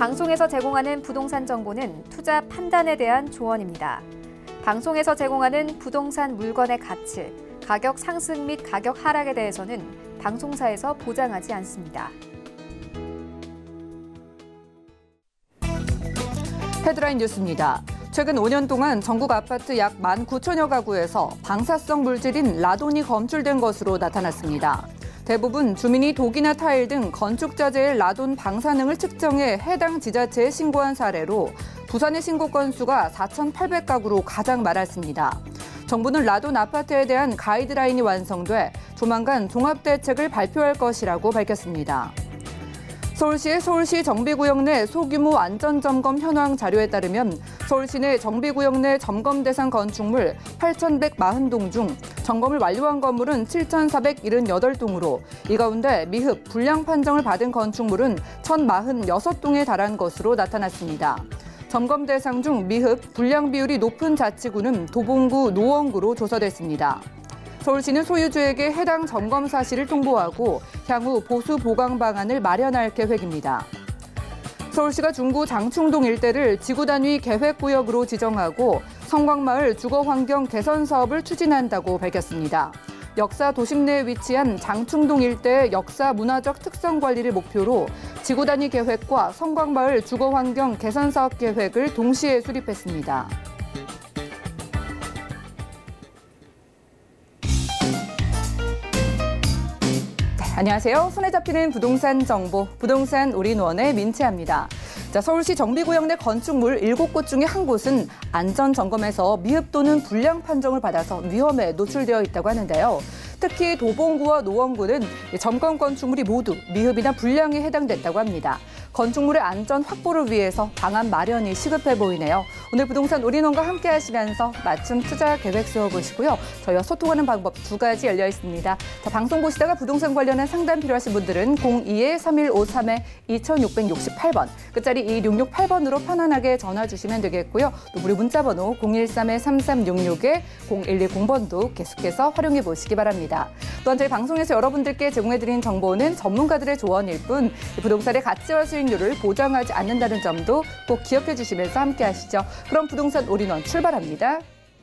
방송에서 제공하는 부동산 정보는 투자 판단에 대한 조언입니다. 방송에서 제공하는 부동산 물건의 가치, 가격 상승 및 가격 하락에 대해서는 방송사에서 보장하지 않습니다. 헤드라인 뉴스입니다. 최근 5년 동안 전국 아파트 약 19,000여 가구에서 방사성 물질인 라돈이 검출된 것으로 나타났습니다. 대부분 주민이 독이나 타일 등 건축자재의 라돈 방사능을 측정해 해당 지자체에 신고한 사례로 부산의 신고 건수가 4,800가구로 가장 많았습니다. 정부는 라돈 아파트에 대한 가이드라인이 완성돼 조만간 종합대책을 발표할 것이라고 밝혔습니다. 서울시의 서울시 정비구역 내 소규모 안전점검 현황 자료에 따르면 서울시 내 정비구역 내 점검 대상 건축물 8,140동 중 점검을 완료한 건물은 7,478동으로 이 가운데 미흡, 불량 판정을 받은 건축물은 1,046동에 달한 것으로 나타났습니다. 점검 대상 중 미흡, 불량 비율이 높은 자치구는 도봉구, 노원구로 조사됐습니다. 서울시는 소유주에게 해당 점검 사실을 통보하고 향후 보수 보강 방안을 마련할 계획입니다. 서울시가 중구 장충동 일대를 지구단위 계획구역으로 지정하고 성곽마을 주거환경 개선 사업을 추진한다고 밝혔습니다. 역사 도심 내에 위치한 장충동 일대의 역사 문화적 특성 관리를 목표로 지구단위 계획과 성곽마을 주거환경 개선 사업 계획을 동시에 수립했습니다. 안녕하세요. 손에 잡히는 부동산 정보, 부동산 올인원의 민채합니다. 서울시 정비구역 내 건축물 7곳 중에 한 곳은 안전점검에서 미흡 또는 불량 판정을 받아서 위험에 노출되어 있다고 하는데요. 특히 도봉구와 노원구는 점검 건축물이 모두 미흡이나 불량에 해당됐다고 합니다. 건축물의 안전 확보를 위해서 방안 마련이 시급해 보이네요. 오늘 부동산 올인원과 함께 하시면서 맞춤 투자 계획 세워보시고요. 저희와 소통하는 방법 2가지 열려 있습니다. 방송 보시다가 부동산 관련한 상담 필요하신 분들은 02-3153-2668번, 끝자리 2668번으로 편안하게 전화 주시면 되겠고요. 또 무료 문자번호 013-3366-0110번도 계속해서 활용해 보시기 바랍니다. 또한 저희 방송에서 여러분들께 제공해드린 정보는 전문가들의 조언일 뿐 부동산의 가치와 수익률을 보장하지 않는다는 점도 꼭 기억해 주시면서 함께 하시죠. 그럼 부동산 올인원 출발합니다.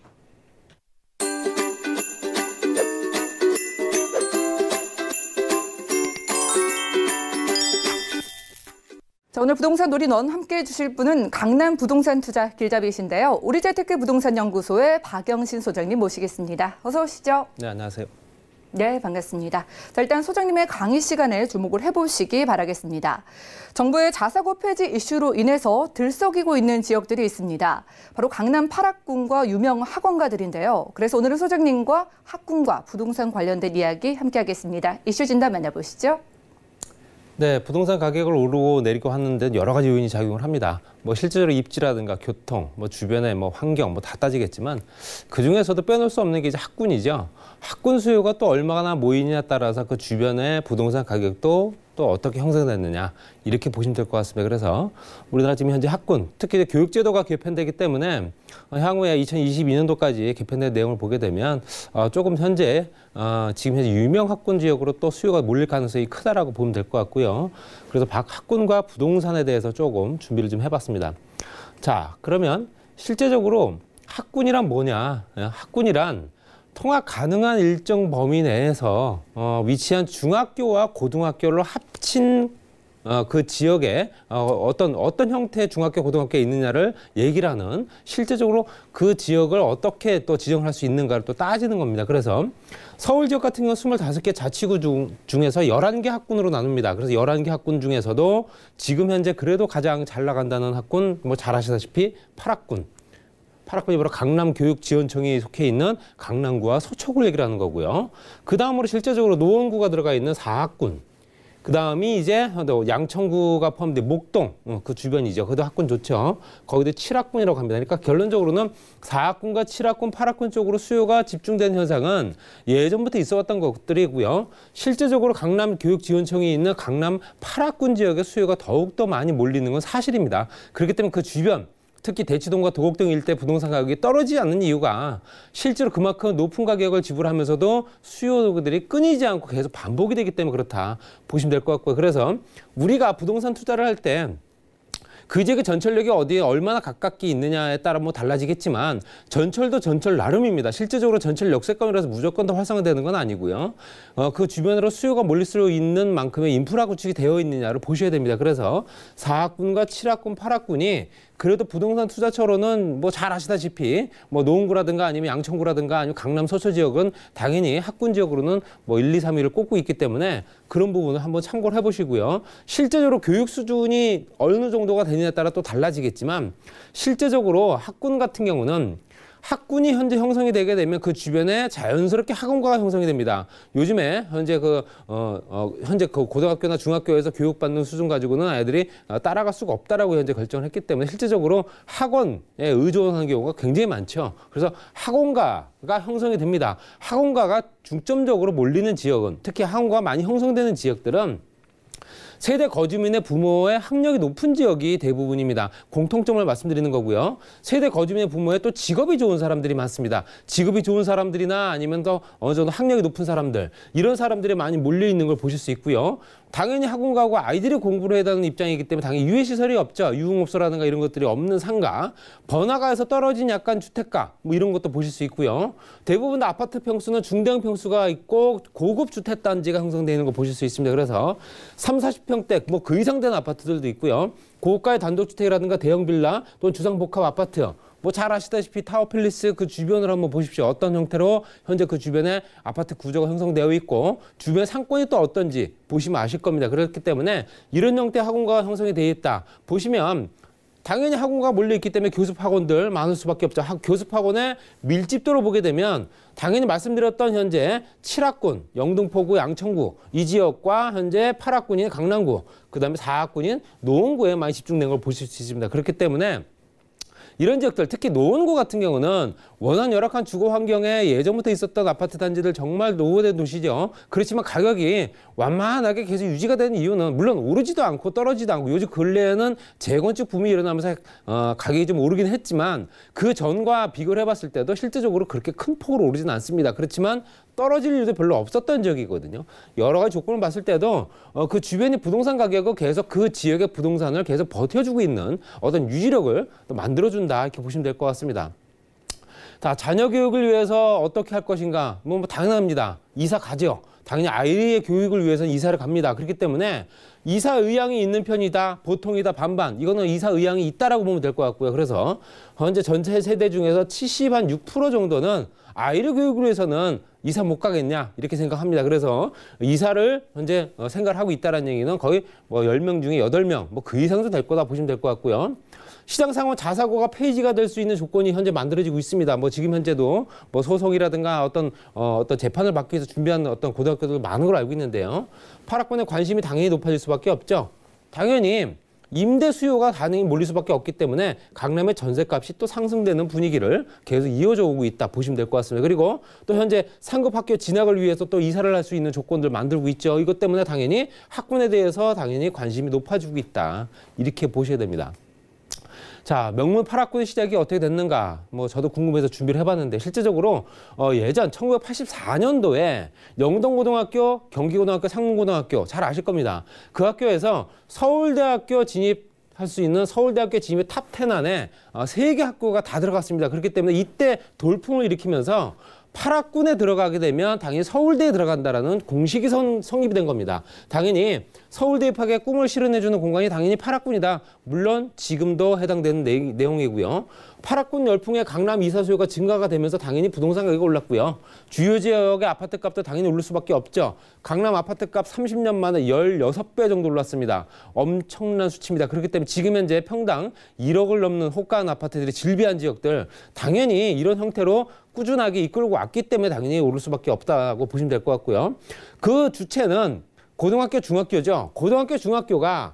자, 오늘 부동산 올인원 함께해 주실 분은 강남 부동산 투자 길잡이신데요. 우리재테크 부동산연구소의 박영신 소장님 모시겠습니다. 어서 오시죠. 네, 안녕하세요. 네, 반갑습니다. 자, 일단 소장님의 강의 시간에 주목을 해보시기 바라겠습니다. 정부의 자사고 폐지 이슈로 인해서 들썩이고 있는 지역들이 있습니다. 바로 강남 8학군과 유명 학원가들인데요. 그래서 오늘은 소장님과 학군과 부동산 관련된 이야기 함께하겠습니다. 이슈 진단 만나보시죠. 네, 부동산 가격을 오르고 내리고 하는 데 여러 가지 요인이 작용을 합니다. 실제로 입지라든가 교통, 주변의 환경 다 따지겠지만 그 중에서도 빼놓을 수 없는 게 이제 학군이죠. 학군 수요가 또 얼마나 모이냐에 따라서 그 주변의 부동산 가격도 또 어떻게 형성됐느냐 이렇게 보시면 될 것 같습니다. 그래서 우리나라 지금 현재 학군, 특히 교육제도가 개편되기 때문에 향후에 2022년도까지 개편된 내용을 보게 되면 조금 현재 지금 현재 유명 학군 지역으로 또 수요가 몰릴 가능성이 크다라고 보면 될 것 같고요. 그래서 학군과 부동산에 대해서 조금 준비를 좀 해봤습니다. 자, 그러면 실제적으로 학군이란 뭐냐? 학군이란 통학 가능한 일정 범위 내에서 위치한 중학교와 고등학교를 합친 그 지역에 어떤 형태의 중학교, 고등학교에 있느냐를 얘기를 하는, 실제적으로 그 지역을 어떻게 또 지정할 수 있는가를 또 따지는 겁니다. 그래서 서울 지역 같은 경우는 25개 자치구 중에서 11개 학군으로 나눕니다. 그래서 11개 학군 중에서도 지금 현재 그래도 가장 잘 나간다는 학군, 잘 아시다시피 8학군. 8학군이 바로 강남교육지원청이 속해 있는 강남구와 서초구를 얘기를 하는 거고요. 그 다음으로 실제적으로 노원구가 들어가 있는 4학군. 그 다음이 이제 양천구가 포함된 목동, 그 주변이죠. 그것도 학군 좋죠. 거기도 7학군이라고 합니다. 그러니까 결론적으로는 4학군과 7학군, 8학군 쪽으로 수요가 집중된 현상은 예전부터 있어왔던 것들이고요. 실제적으로 강남교육지원청이 있는 강남 8학군 지역의 수요가 더욱더 많이 몰리는 건 사실입니다. 그렇기 때문에 그 주변, 특히 대치동과 도곡동 일대 부동산 가격이 떨어지지 않는 이유가 실제로 그만큼 높은 가격을 지불하면서도 수요들이 끊이지 않고 계속 반복이 되기 때문에 그렇다 보시면 될 것 같고요. 그래서 우리가 부동산 투자를 할 때 그 지역의 전철역이 어디에 얼마나 가깝게 있느냐에 따라 뭐 달라지겠지만 전철도 전철 나름입니다. 실제적으로 전철 역세권이라서 무조건 더 활성화되는 건 아니고요. 그 주변으로 수요가 몰릴 수 있는 만큼의 인프라 구축이 되어 있느냐를 보셔야 됩니다. 그래서 4학군과 7학군, 8학군이 그래도 부동산 투자처로는 뭐 잘 아시다시피 뭐 노원구라든가 아니면 양천구라든가 아니면 강남 서초 지역은 당연히 학군 지역으로는 뭐 1, 2, 3위를 꼽고 있기 때문에 그런 부분을 한번 참고를 해보시고요. 실제적으로 교육 수준이 어느 정도가 되느냐에 따라 또 달라지겠지만 실제적으로 학군 같은 경우는 학군이 현재 형성이 되게 되면 그 주변에 자연스럽게 학원가가 형성이 됩니다. 요즘에 현재 현재 그 고등학교나 중학교에서 교육받는 수준 가지고는 아이들이 따라갈 수가 없다라고 현재 결정을 했기 때문에 실제적으로 학원에 의존하는 경우가 굉장히 많죠. 그래서 학원가가 형성이 됩니다. 학원가가 중점적으로 몰리는 지역은 특히 학원가가 많이 형성되는 지역들은 세대 거주민의 부모의 학력이 높은 지역이 대부분입니다. 공통점을 말씀드리는 거고요. 세대 거주민의 부모의 또 직업이 좋은 사람들이 많습니다. 직업이 좋은 사람들이나 아니면 더 어느 정도 학력이 높은 사람들, 이런 사람들이 많이 몰려있는 걸 보실 수 있고요. 당연히 학원 가고 아이들이 공부를 해야 되는 입장이기 때문에 당연히 유해시설이 없죠. 유흥업소라든가 이런 것들이 없는 상가, 번화가에서 떨어진 약간 주택가 뭐 이런 것도 보실 수 있고요. 대부분 다 아파트 평수는 중대형 평수가 있고 고급 주택단지가 형성되어 있는 거 보실 수 있습니다. 그래서 30, 40평대 뭐 그 이상 되는 아파트들도 있고요. 고가의 단독주택이라든가 대형 빌라 또는 주상복합 아파트, 뭐 잘 아시다시피 타워팰리스 그 주변을 한번 보십시오. 어떤 형태로 현재 그 주변에 아파트 구조가 형성되어 있고 주변 상권이 또 어떤지 보시면 아실 겁니다. 그렇기 때문에 이런 형태의 학원가가 형성이 되어 있다. 보시면 당연히 학원가가 몰려있기 때문에 교습학원들 많을 수밖에 없죠. 교습학원의 밀집도를 보게 되면 당연히 말씀드렸던 현재 7학군, 영등포구, 양천구 이 지역과 현재 8학군인 강남구, 그다음에 4학군인 노원구에 많이 집중된 걸 보실 수 있습니다. 그렇기 때문에 이런 지역들, 특히 노원구 같은 경우는 워낙 열악한 주거 환경에 예전부터 있었던 아파트 단지들 정말 노후된 도시죠. 그렇지만 가격이 완만하게 계속 유지가 되는 이유는 물론 오르지도 않고 떨어지지도 않고 요즘 근래에는 재건축 붐이 일어나면서 가격이 좀 오르긴 했지만 그 전과 비교를 해봤을 때도 실질적으로 그렇게 큰 폭으로 오르지는 않습니다. 그렇지만 떨어질 일도 별로 없었던 지역이거든요. 여러 가지 조건을 봤을 때도 그 주변의 부동산 가격은 계속 그 지역의 부동산을 계속 버텨주고 있는 어떤 유지력을 또 만들어준다 이렇게 보시면 될 것 같습니다. 자, 자녀 교육을 위해서 어떻게 할 것인가? 뭐 당연합니다. 이사 가죠. 당연히 아이의 교육을 위해서는 이사를 갑니다. 그렇기 때문에 이사 의향이 있는 편이다, 보통이다, 반반. 이거는 이사 의향이 있다라고 보면 될 것 같고요. 그래서 현재 전체 세대 중에서 76% 정도는 아이를 교육을 위해서는 이사 못 가겠냐 이렇게 생각합니다. 그래서 이사를 현재 생각을 하고 있다는 얘기는 거의 뭐 10명 중에 8명 뭐 그 이상도 될 거다 보시면 될 것 같고요. 시장 상황 자사고가 폐지가 될 수 있는 조건이 현재 만들어지고 있습니다. 뭐 지금 현재도 뭐 소송이라든가 어떤 재판을 받기 위해서 준비하는 어떤 고등학교들 많은 걸 알고 있는데요. 8학번의 관심이 당연히 높아질 수밖에 없죠. 당연히 임대 수요가 당연히 몰릴 수밖에 없기 때문에 강남의 전셋값이 또 상승되는 분위기를 계속 이어져 오고 있다 보시면 될 것 같습니다. 그리고 또 현재 상급 학교 진학을 위해서 또 이사를 할 수 있는 조건들 만들고 있죠. 이것 때문에 당연히 학군에 대해서 당연히 관심이 높아지고 있다. 이렇게 보셔야 됩니다. 자, 명문 8학군의 시작이 어떻게 됐는가? 뭐 저도 궁금해서 준비를 해봤는데 실제적으로 예전 1984년도에 영동고등학교, 경기고등학교, 상문고등학교 잘 아실 겁니다. 그 학교에서 서울대학교 진입할 수 있는 서울대학교 진입의 탑10 안에 3개 학교가 다 들어갔습니다. 그렇기 때문에 이때 돌풍을 일으키면서 8학군에 들어가게 되면 당연히 서울대에 들어간다라는 공식이 성립이 된 겁니다. 당연히 서울대 입학에 꿈을 실현해주는 공간이 당연히 8학군이다. 물론 지금도 해당되는 내용이고요. 8학군 열풍에 강남 이사 수요가 증가가 되면서 당연히 부동산 가격이 올랐고요. 주요 지역의 아파트 값도 당연히 오를 수밖에 없죠. 강남 아파트 값 30년 만에 16배 정도 올랐습니다. 엄청난 수치입니다. 그렇기 때문에 지금 현재 평당 1억을 넘는 호가한 아파트들이 질비한 지역들 당연히 이런 형태로 꾸준하게 이끌고 왔기 때문에 당연히 오를 수밖에 없다고 보시면 될 것 같고요. 그 주체는 고등학교, 중학교죠. 고등학교, 중학교가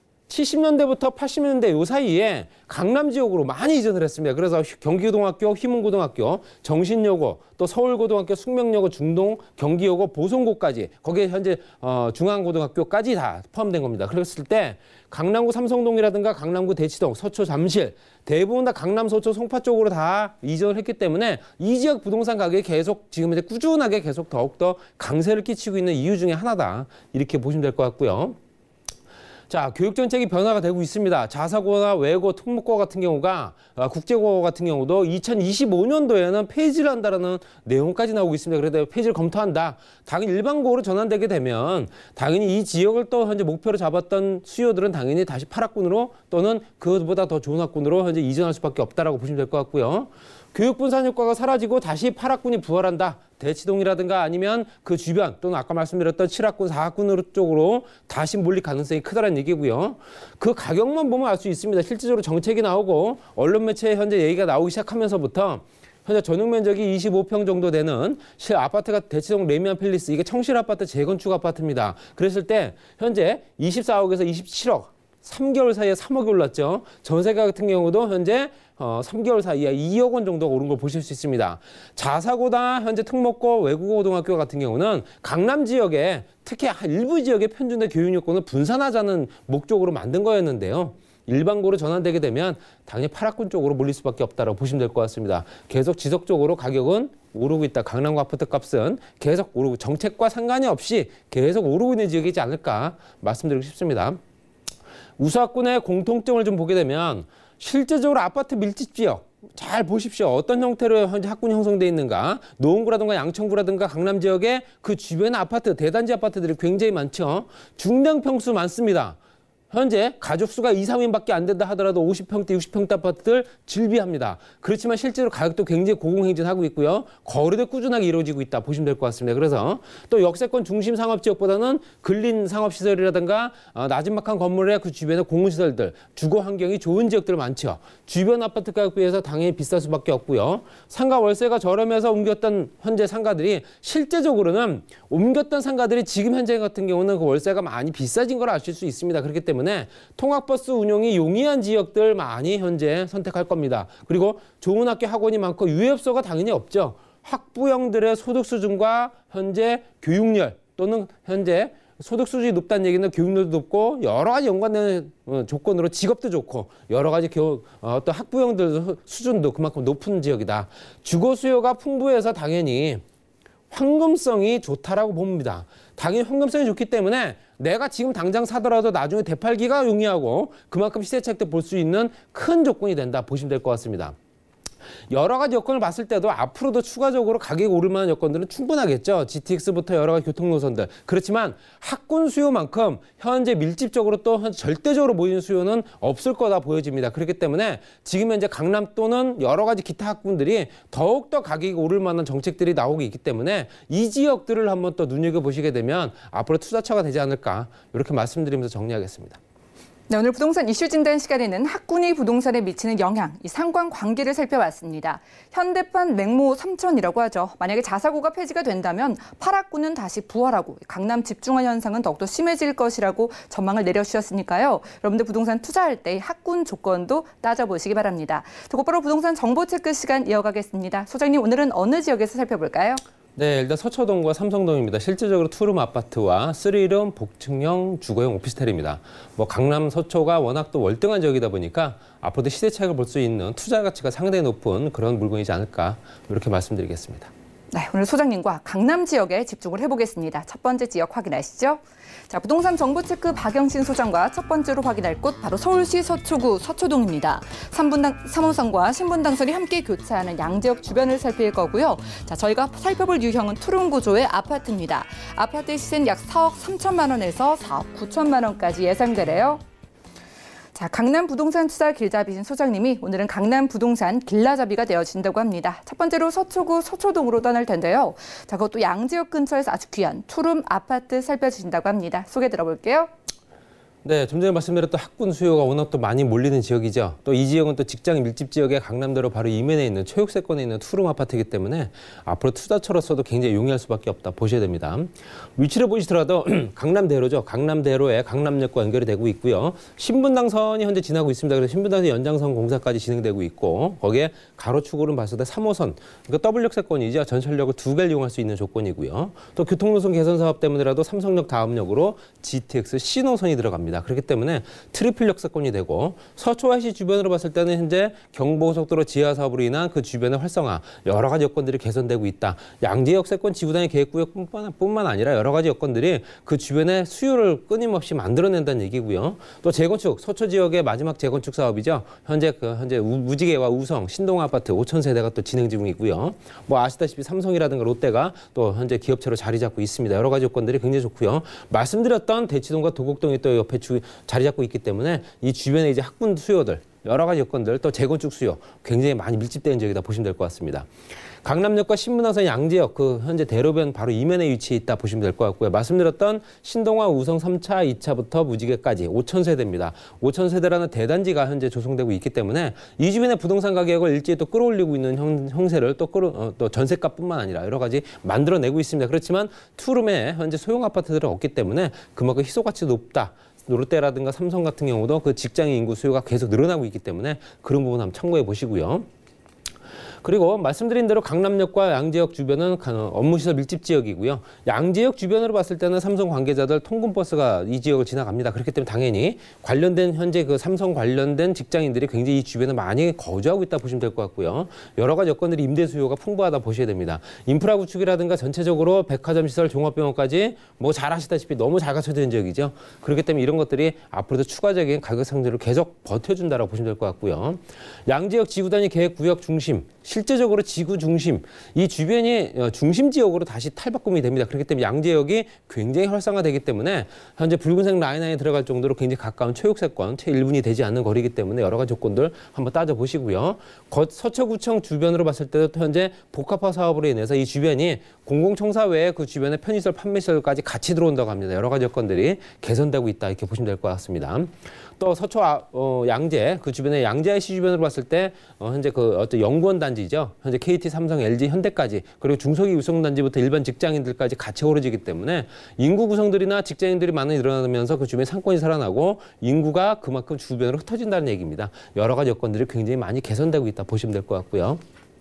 70년대부터 80년대 요 사이에 강남 지역으로 많이 이전을 했습니다. 그래서 경기고등학교, 휘문고등학교, 정신여고, 또 서울고등학교, 숙명여고, 중동, 경기여고, 보성고까지 거기에 현재 중앙고등학교까지 다 포함된 겁니다. 그랬을 때 강남구 삼성동이라든가 강남구 대치동, 서초 잠실 대부분 다 강남, 서초, 송파 쪽으로 다 이전을 했기 때문에 이 지역 부동산 가격이 계속 지금 이제 꾸준하게 계속 더욱더 강세를 끼치고 있는 이유 중에 하나다. 이렇게 보시면 될 것 같고요. 자, 교육정책이 변화가 되고 있습니다. 자사고나 외고, 특목고 같은 경우가 국제고 같은 경우도 2025년도에는 폐지를 한다라는 내용까지 나오고 있습니다. 그래도 폐지를 검토한다. 당연히 일반고로 전환되게 되면 당연히 이 지역을 또 현재 목표로 잡았던 수요들은 당연히 다시 8학군으로 또는 그것보다 더 좋은 학군으로 현재 이전할 수밖에 없다라고 보시면 될 것 같고요. 교육 분산 효과가 사라지고 다시 8학군이 부활한다. 대치동이라든가 아니면 그 주변 또는 아까 말씀드렸던 7학군, 4학군 쪽으로 다시 몰릴 가능성이 크다는 얘기고요. 그 가격만 보면 알 수 있습니다. 실질적으로 정책이 나오고 언론 매체에 현재 얘기가 나오기 시작하면서부터 현재 전용 면적이 25평 정도 되는 아파트가 대치동 레미안 팰리스, 이게 청실 아파트 재건축 아파트입니다. 그랬을 때 현재 24억에서 27억, 3개월 사이에 3억이 올랐죠. 전세가 같은 경우도 현재 3개월 사이에 2억 원 정도가 오른 걸 보실 수 있습니다. 자사고나 현재 특목고, 외국어고등학교 같은 경우는 강남 지역에 특히 일부 지역의 편중된 교육 요건을 분산하자는 목적으로 만든 거였는데요. 일반고로 전환되게 되면 당연히 8학군 쪽으로 몰릴 수밖에 없다고 보시면 될 것 같습니다. 계속 지속적으로 가격은 오르고 있다. 강남구 아파트 값은 계속 오르고 정책과 상관이 없이 계속 오르고 있는 지역이지 않을까 말씀드리고 싶습니다. 우수학군의 공통점을 좀 보게 되면 실제적으로 아파트 밀집 지역 잘 보십시오. 어떤 형태로 현재 학군이 형성되어 있는가. 노원구라든가 양천구라든가 강남 지역에 그 주변 아파트, 대단지 아파트들이 굉장히 많죠. 중량 평수 많습니다. 현재 가족수가 2, 3인밖에 안 된다 하더라도 50평대, 60평대 아파트들 즐비합니다. 그렇지만 실제로 가격도 굉장히 고공행진하고 있고요. 거래도 꾸준하게 이루어지고 있다 보시면 될 것 같습니다. 그래서 또 역세권 중심 상업지역보다는 근린 상업시설이라든가 나지막한 건물의 그 주변에 공공시설들, 주거 환경이 좋은 지역들 많죠. 주변 아파트 가격 비해서 당연히 비쌀 수밖에 없고요. 상가 월세가 저렴해서 옮겼던 현재 상가들이 실제적으로는 옮겼던 상가들이 지금 현재 같은 경우는 그 월세가 많이 비싸진 걸 아실 수 있습니다. 그렇기 때문에 통학버스 운용이 용이한 지역들 많이 현재 선택할 겁니다. 그리고 좋은 학교 학원이 많고 유해업소가 당연히 없죠. 학부형들의 소득 수준과 현재 교육열 또는 현재 소득 수준이 높다는 얘기는 교육열도 높고 여러 가지 연관되는 조건으로 직업도 좋고 여러 가지 어떤 학부형들 수준도 그만큼 높은 지역이다. 주거 수요가 풍부해서 당연히 황금성이 좋다라고 봅니다. 당연히 황금성이 좋기 때문에 내가 지금 당장 사더라도 나중에 되팔기가 용이하고 그만큼 시세 차익도 볼 수 있는 큰 조건이 된다 보시면 될 것 같습니다. 여러 가지 여건을 봤을 때도 앞으로도 추가적으로 가격이 오를 만한 여건들은 충분하겠죠. GTX부터 여러 가지 교통노선들. 그렇지만 학군 수요만큼 현재 밀집적으로 또 절대적으로 모이는 수요는 없을 거다 보여집니다. 그렇기 때문에 지금 현재 강남 또는 여러 가지 기타 학군들이 더욱더 가격이 오를 만한 정책들이 나오고 있기 때문에 이 지역들을 한번 또 눈여겨보시게 되면 앞으로 투자처가 되지 않을까 이렇게 말씀드리면서 정리하겠습니다. 네, 오늘 부동산 이슈 진단 시간에는 학군이 부동산에 미치는 영향, 이 상관관계를 살펴봤습니다. 현대판 맹모 3천이라고 하죠. 만약에 자사고가 폐지가 된다면 8학군은 다시 부활하고 강남 집중화 현상은 더욱더 심해질 것이라고 전망을 내려주셨으니까요. 여러분들 부동산 투자할 때 학군 조건도 따져보시기 바랍니다. 곧바로 부동산 정보 체크 시간 이어가겠습니다. 소장님, 오늘은 어느 지역에서 살펴볼까요? 네, 일단 서초동과 삼성동입니다. 실질적으로 투룸 아파트와 3룸 복층형 주거용 오피스텔입니다. 강남 서초가 워낙 또 월등한 지역이다 보니까 앞으로도 시세 차익을 볼 수 있는 투자 가치가 상당히 높은 그런 물건이지 않을까 이렇게 말씀드리겠습니다. 네, 오늘 소장님과 강남 지역에 집중을 해보겠습니다. 첫 번째 지역 확인하시죠. 자, 부동산 정보체크 박영신 소장과 첫 번째로 확인할 곳 바로 서울시 서초구 서초동입니다. 3호선과 신분당선이 함께 교차하는 양지역 주변을 살필 거고요. 자, 저희가 살펴볼 유형은 투룸 구조의 아파트입니다. 아파트의 시세는 약 4억 3천만 원에서 4억 9천만 원까지 예상되래요. 자, 강남 부동산 투자 길잡이신 소장님이 오늘은 강남 부동산 길라잡이가 되어주신다고 합니다. 첫 번째로 서초구 서초동으로 떠날 텐데요. 자, 그것도 양지역 근처에서 아주 귀한 투룸 아파트 살펴주신다고 합니다. 소개 들어볼게요. 네, 좀 전에 말씀드렸던 학군 수요가 워낙 또 많이 몰리는 지역이죠. 또 이 지역은 또 직장 밀집 지역의 강남대로 바로 이면에 있는 초역세권에 있는 투룸 아파트이기 때문에 앞으로 투자처로서도 굉장히 용이할 수밖에 없다 보셔야 됩니다. 위치를 보시더라도 강남대로죠. 강남대로에 강남역과 연결이 되고 있고요. 신분당선이 현재 지나고 있습니다. 그래서 신분당선 연장선 공사까지 진행되고 있고 거기에 가로축으로는 봤을 때 3호선, 그러니까 W역세권이죠. 전철역을 2개를 이용할 수 있는 조건이고요. 또 교통노선 개선 사업 때문에라도 삼성역 다음역으로 GTX C노선이 들어갑니다. 있습니다. 그렇기 때문에 트리플 역세권이 되고 서초와시 주변으로 봤을 때는 현재 경부고속도로 지하 사업으로 인한 그 주변의 활성화, 여러 가지 여건들이 개선되고 있다. 양재 역세권 지구단위 계획구역뿐만 아니라 여러 가지 여건들이 그 주변의 수요를 끊임없이 만들어낸다는 얘기고요. 또 재건축, 서초 지역의 마지막 재건축 사업이죠. 현재 무지개와 우성, 신동 아파트 5,000세대가 또 진행 중이고요. 뭐 아시다시피 삼성이라든가 롯데가 또 현재 기업체로 자리 잡고 있습니다. 여러 가지 여건들이 굉장히 좋고요. 말씀드렸던 대치동과 도곡동이 또 옆에 자리 잡고 있기 때문에 이 주변에 이제 학군 수요들, 여러 가지 여건들, 또 재건축 수요 굉장히 많이 밀집되는 지역이다 보시면 될 것 같습니다. 강남역과 신문화선 양재역 그 현재 대로변 바로 이면에 위치해 있다 보시면 될 것 같고요. 말씀드렸던 신동아 우성 3차, 2차부터 무지개까지 5,000세대입니다. 5,000세대라는 대단지가 현재 조성되고 있기 때문에 이 주변의 부동산 가격을 일제히 또 끌어올리고 있는 형세를 또 전세값뿐만 아니라 여러 가지 만들어내고 있습니다. 그렇지만 투룸에 현재 소형 아파트들은 없기 때문에 그만큼 희소가치도 높다. 롯데라든가 삼성 같은 경우도 그 직장인 인구 수요가 계속 늘어나고 있기 때문에 그런 부분 한번 참고해 보시고요. 그리고 말씀드린 대로 강남역과 양재역 주변은 업무시설 밀집 지역이고요. 양재역 주변으로 봤을 때는 삼성 관계자들 통근버스가 이 지역을 지나갑니다. 그렇기 때문에 당연히 관련된 현재 그 삼성 관련된 직장인들이 굉장히 이 주변에 많이 거주하고 있다 보시면 될 것 같고요. 여러 가지 여건들이 임대 수요가 풍부하다 보셔야 됩니다. 인프라 구축이라든가 전체적으로 백화점 시설, 종합병원까지 뭐 잘 아시다시피 너무 잘 갖춰져 있는 지역이죠. 그렇기 때문에 이런 것들이 앞으로도 추가적인 가격 상승을 계속 버텨준다라고 보시면 될 것 같고요. 양재역 지구단위 계획 구역 중심, 실제적으로 지구 중심, 이 주변이 중심 지역으로 다시 탈바꿈이 됩니다. 그렇기 때문에 양재역이 굉장히 활성화되기 때문에 현재 붉은색 라인 안에 들어갈 정도로 굉장히 가까운 최육세권, 최1분이 되지 않는 거리이기 때문에 여러 가지 조건들 한번 따져보시고요. 서초구청 주변으로 봤을 때도 현재 복합화 사업으로 인해서 이 주변이 공공청사 외에 그 주변에 편의시설, 판매시설까지 같이 들어온다고 합니다. 여러 가지 여건들이 개선되고 있다 이렇게 보시면 될 것 같습니다. 또 서초 양재 그 주변에 양재 IC 주변으로 봤을 때 현재 그 어떤 연구원 단지죠. 현재 KT, 삼성, LG, 현대까지 그리고 중소기 유성단지부터 일반 직장인들까지 같이 어우러지기 때문에 인구 구성들이나 직장인들이 많이 늘어나면서 그 주변에 상권이 살아나고 인구가 그만큼 주변으로 흩어진다는 얘기입니다. 여러 가지 여건들이 굉장히 많이 개선되고 있다 보시면 될 것 같고요.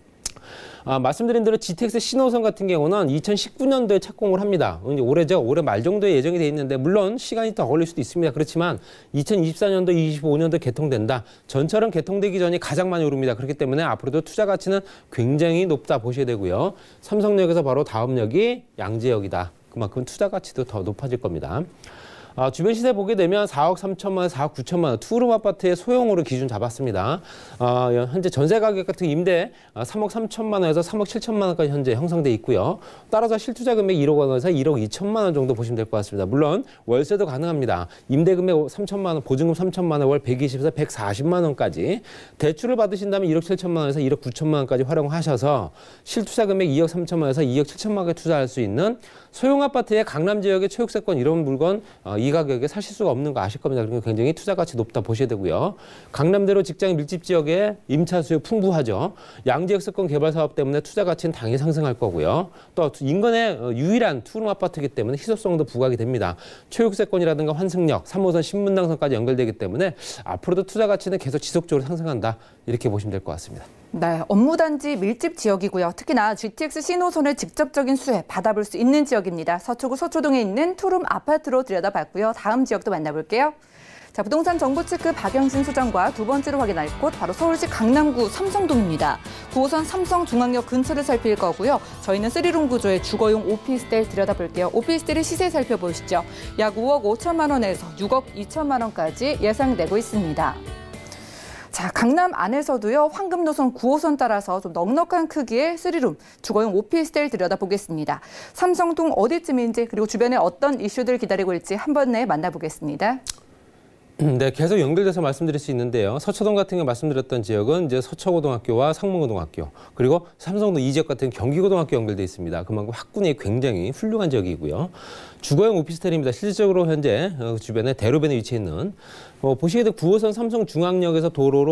말씀드린 대로 GTX 신호선 같은 경우는 2019년도에 착공을 합니다. 올해죠. 올해 말 정도에 예정이 돼 있는데 물론 시간이 더 걸릴 수도 있습니다. 그렇지만 2024년도, 25년도 개통된다. 전철은 개통되기 전이 가장 많이 오릅니다. 그렇기 때문에 앞으로도 투자 가치는 굉장히 높다 보셔야 되고요. 삼성역에서 바로 다음 역이 양재역이다. 그만큼 투자 가치도 더 높아질 겁니다. 주변 시세 보게 되면 4억 3천만 원, 4억 9천만 원 투룸 아파트의 소형으로 기준 잡았습니다. 현재 전세 가격 같은 임대 3억 3천만 원에서 3억 7천만 원까지 현재 형성돼 있고요. 따라서 실투자 금액 1억 원에서 1억 2천만 원 정도 보시면 될 것 같습니다. 물론 월세도 가능합니다. 임대 금액 3천만 원, 보증금 3천만 원, 월 120에서 140만 원까지 대출을 받으신다면 1억 7천만 원에서 1억 9천만 원까지 활용하셔서 실투자 금액 2억 3천만 원에서 2억 7천만 원에 투자할 수 있는 소형 아파트의 강남 지역의 최육세권 이런 물건 이 가격에 사실 수가 없는 거 아실 겁니다. 그러니까 굉장히 투자 가치 높다 보셔야 되고요. 강남대로 직장 밀집 지역에 임차 수요 풍부하죠. 양재 역세권 개발 사업 때문에 투자 가치는 당연히 상승할 거고요. 또 인근의 유일한 투룸 아파트이기 때문에 희소성도 부각이 됩니다. 최육세권이라든가 환승역, 3호선 신문당선까지 연결되기 때문에 앞으로도 투자 가치는 계속 지속적으로 상승한다. 이렇게 보시면 될 것 같습니다. 네, 업무단지 밀집 지역이고요. 특히나 GTX 신호선을 직접적인 수혜 받아볼 수 있는 지역입니다. 서초구 서초동에 있는 투룸 아파트로 들여다봤고요. 다음 지역도 만나볼게요. 자, 부동산 정보 체크 박영진 소장과 두 번째로 확인할 곳 바로 서울시 강남구 삼성동입니다. 9호선 삼성중앙역 근처를 살필 거고요. 저희는 3룸 구조의 주거용 오피스텔 들여다볼게요. 오피스텔의 시세 살펴보시죠. 약 5억 5천만 원에서 6억 2천만 원까지 예상되고 있습니다. 자, 강남 안에서도요, 황금노선 9호선 따라서 좀 넉넉한 크기의 3룸, 주거용 오피스텔 들여다보겠습니다. 삼성동 어디쯤인지 그리고 주변에 어떤 이슈들 기다리고 있지 한 번 내에 만나보겠습니다. 네, 계속 연결돼서 말씀드릴 수 있는데요. 서초동 같은 경우 말씀드렸던 지역은 이제 서초고등학교와 상문고등학교, 그리고 삼성동 이 지역 같은 경기고등학교 연결돼 있습니다. 그만큼 학군이 굉장히 훌륭한 지역이고요. 주거용 오피스텔입니다. 실질적으로 현재 주변에 대로변에 위치해 있는 보시게도 9호선 삼성중앙역에서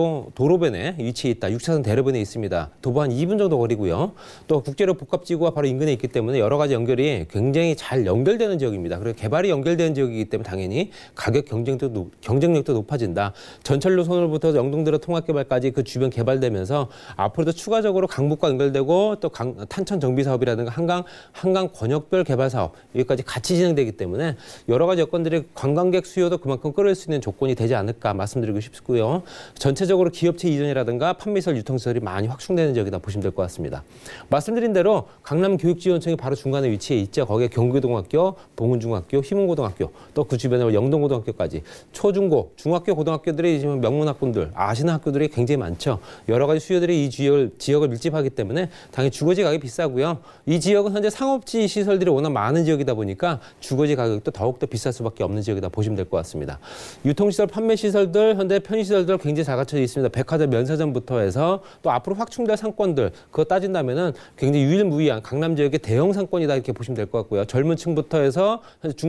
도로변에 위치해 있다. 6차선 대로변에 있습니다. 도보 한 2분 정도 거리고요. 또 국제로 복합지구가 바로 인근에 있기 때문에 여러 가지 연결이 굉장히 잘 연결되는 지역입니다. 그리고 개발이 연결되는 지역이기 때문에 당연히 가격 경쟁력도 높아진다. 전철 노선으로부터 영동대로 통합개발까지 그 주변 개발되면서 앞으로도 추가적으로 강북과 연결되고 또 탄천 정비 사업이라든가 한강 권역별 개발 사업 여기까지 같이 진행되기 때문에 여러 가지 여건들이 관광객 수요도 그만큼 끌어올 수 있는 조건이 되지 않을까 말씀드리고 싶고요. 전체적으로 기업체 이전이라든가 판매시설, 유통시설이 많이 확충되는 지역이다 보시면 될 것 같습니다. 말씀드린 대로 강남교육지원청이 바로 중간에 위치해 있죠. 거기에 경기고등학교, 봉은중학교, 희문고등학교, 또 그 주변에 영동고등학교까지 초중고, 중학교, 고등학교들이 지금 명문학군들, 아시는 학교들이 굉장히 많죠. 여러 가지 수요들이 이 지역을 밀집하기 때문에 당연히 주거지 가격이 비싸고요. 이 지역은 현재 상업지 시설들이 워낙 많은 지역이다 보니까 주거지 가격도 더욱더 비쌀 수밖에 없는 지역이다 보시면 될 것 같습니다. 유통시설, 판매시설들, 현재 편의시설들 굉장히 잘 갖춰져 있습니다. 백화점, 면세점부터 해서 또 앞으로 확충될 상권들, 그거 따진다면은 굉장히 유일무이한 강남 지역의 대형 상권이다 이렇게 보시면 될 것 같고요. 젊은 층부터 해서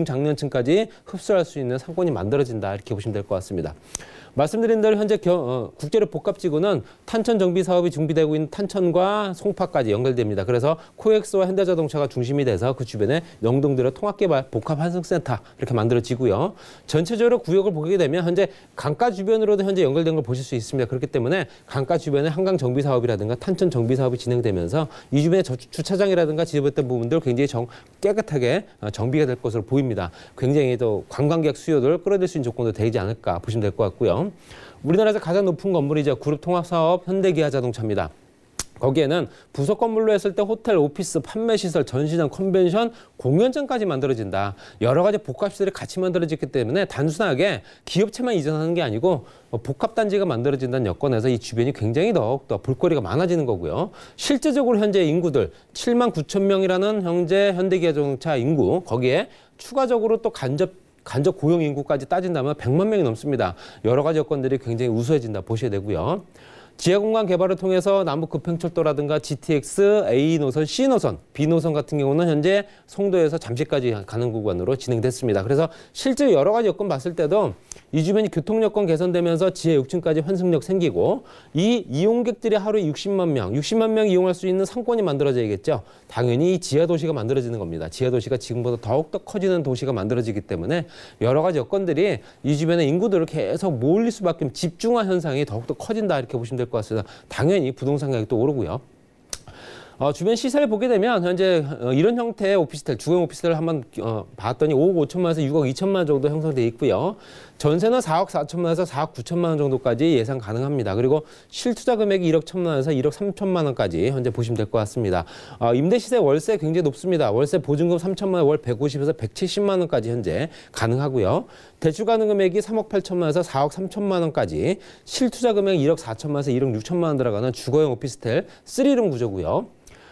중장년층까지 흡수할 수 있는 상권이 만들어진다 이렇게 보시면 될 것 같습니다. 말씀드린 대로 현재 국제로 복합지구는 탄천 정비 사업이 준비되고 있는 탄천과 송파까지 연결됩니다. 그래서 코엑스와 현대자동차가 중심이 돼서 그 주변에 영동들의 통합개발 복합환승센터 이렇게 만들어지고요. 전체적으로 구역을 보게 되면 현재 강가 주변으로도 현재 연결된 걸 보실 수 있습니다. 그렇기 때문에 강가 주변에 한강 정비 사업이라든가 탄천 정비 사업이 진행되면서 이 주변에 주차장이라든가 지저분했던 부분들 굉장히 깨끗하게 정비가 될 것으로 보입니다. 굉장히 또 관광객 수요를 끌어들일 수 있는 조건도 되지 않을까 보시면 될 것 같고요. 우리나라에서 가장 높은 건물이죠. 그룹통합사업 현대기아자동차입니다. 거기에는 부속 건물로 했을 때 호텔, 오피스, 판매시설, 전시장, 컨벤션, 공연장까지 만들어진다. 여러 가지 복합시설이 같이 만들어지기 때문에 단순하게 기업체만 이전하는 게 아니고 복합단지가 만들어진다는 여건에서 이 주변이 굉장히 더욱더 볼거리가 많아지는 거고요. 실제적으로 현재 인구들 7만 9천 명이라는 현재 현대기아자동차 인구, 거기에 추가적으로 또 간접 고용 인구까지 따진다면 100만 명이 넘습니다. 여러 가지 여건들이 굉장히 우수해진다 보셔야 되고요. 지하공간 개발을 통해서 남북급행철도라든가 GTX, A 노선, C 노선, B 노선 같은 경우는 현재 송도에서 잠시까지 가는 구간으로 진행됐습니다. 그래서 실제 여러 가지 여건 봤을 때도 이 주변이 교통 여건 개선되면서 지하 6층까지 환승역 생기고 이 이용객들이 하루에 60만 명 이용할 수 있는 상권이 만들어져야겠죠. 당연히 이 지하 도시가 만들어지는 겁니다. 지하 도시가 지금보다 더욱더 커지는 도시가 만들어지기 때문에 여러 가지 여건들이 이 주변의 인구들을 계속 몰릴 수밖에 없는 집중화 현상이 더욱더 커진다 이렇게 보시면 될 것 같습니다. 당연히 부동산 가격도 오르고요. 주변 시세를 보게 되면 현재 이런 형태의 오피스텔, 주거용 오피스텔을 한번 봤더니 5억 5천만 원에서 6억 2천만 원 정도 형성돼 있고요. 전세는 4억 4천만 원에서 4억 9천만 원 정도까지 예상 가능합니다. 그리고 실투자 금액이 1억 1천만 원에서 1억 3천만 원까지 현재 보시면 될 것 같습니다. 임대 시세 월세 굉장히 높습니다. 월세 보증금 3천만 원, 월 150에서 170만 원까지 현재 가능하고요. 대출 가능 금액이 3억 8천만 원에서 4억 3천만 원까지, 실투자 금액 1억 4천만 원에서 1억 6천만 원 들어가는 주거용 오피스텔 3룸 구조고요.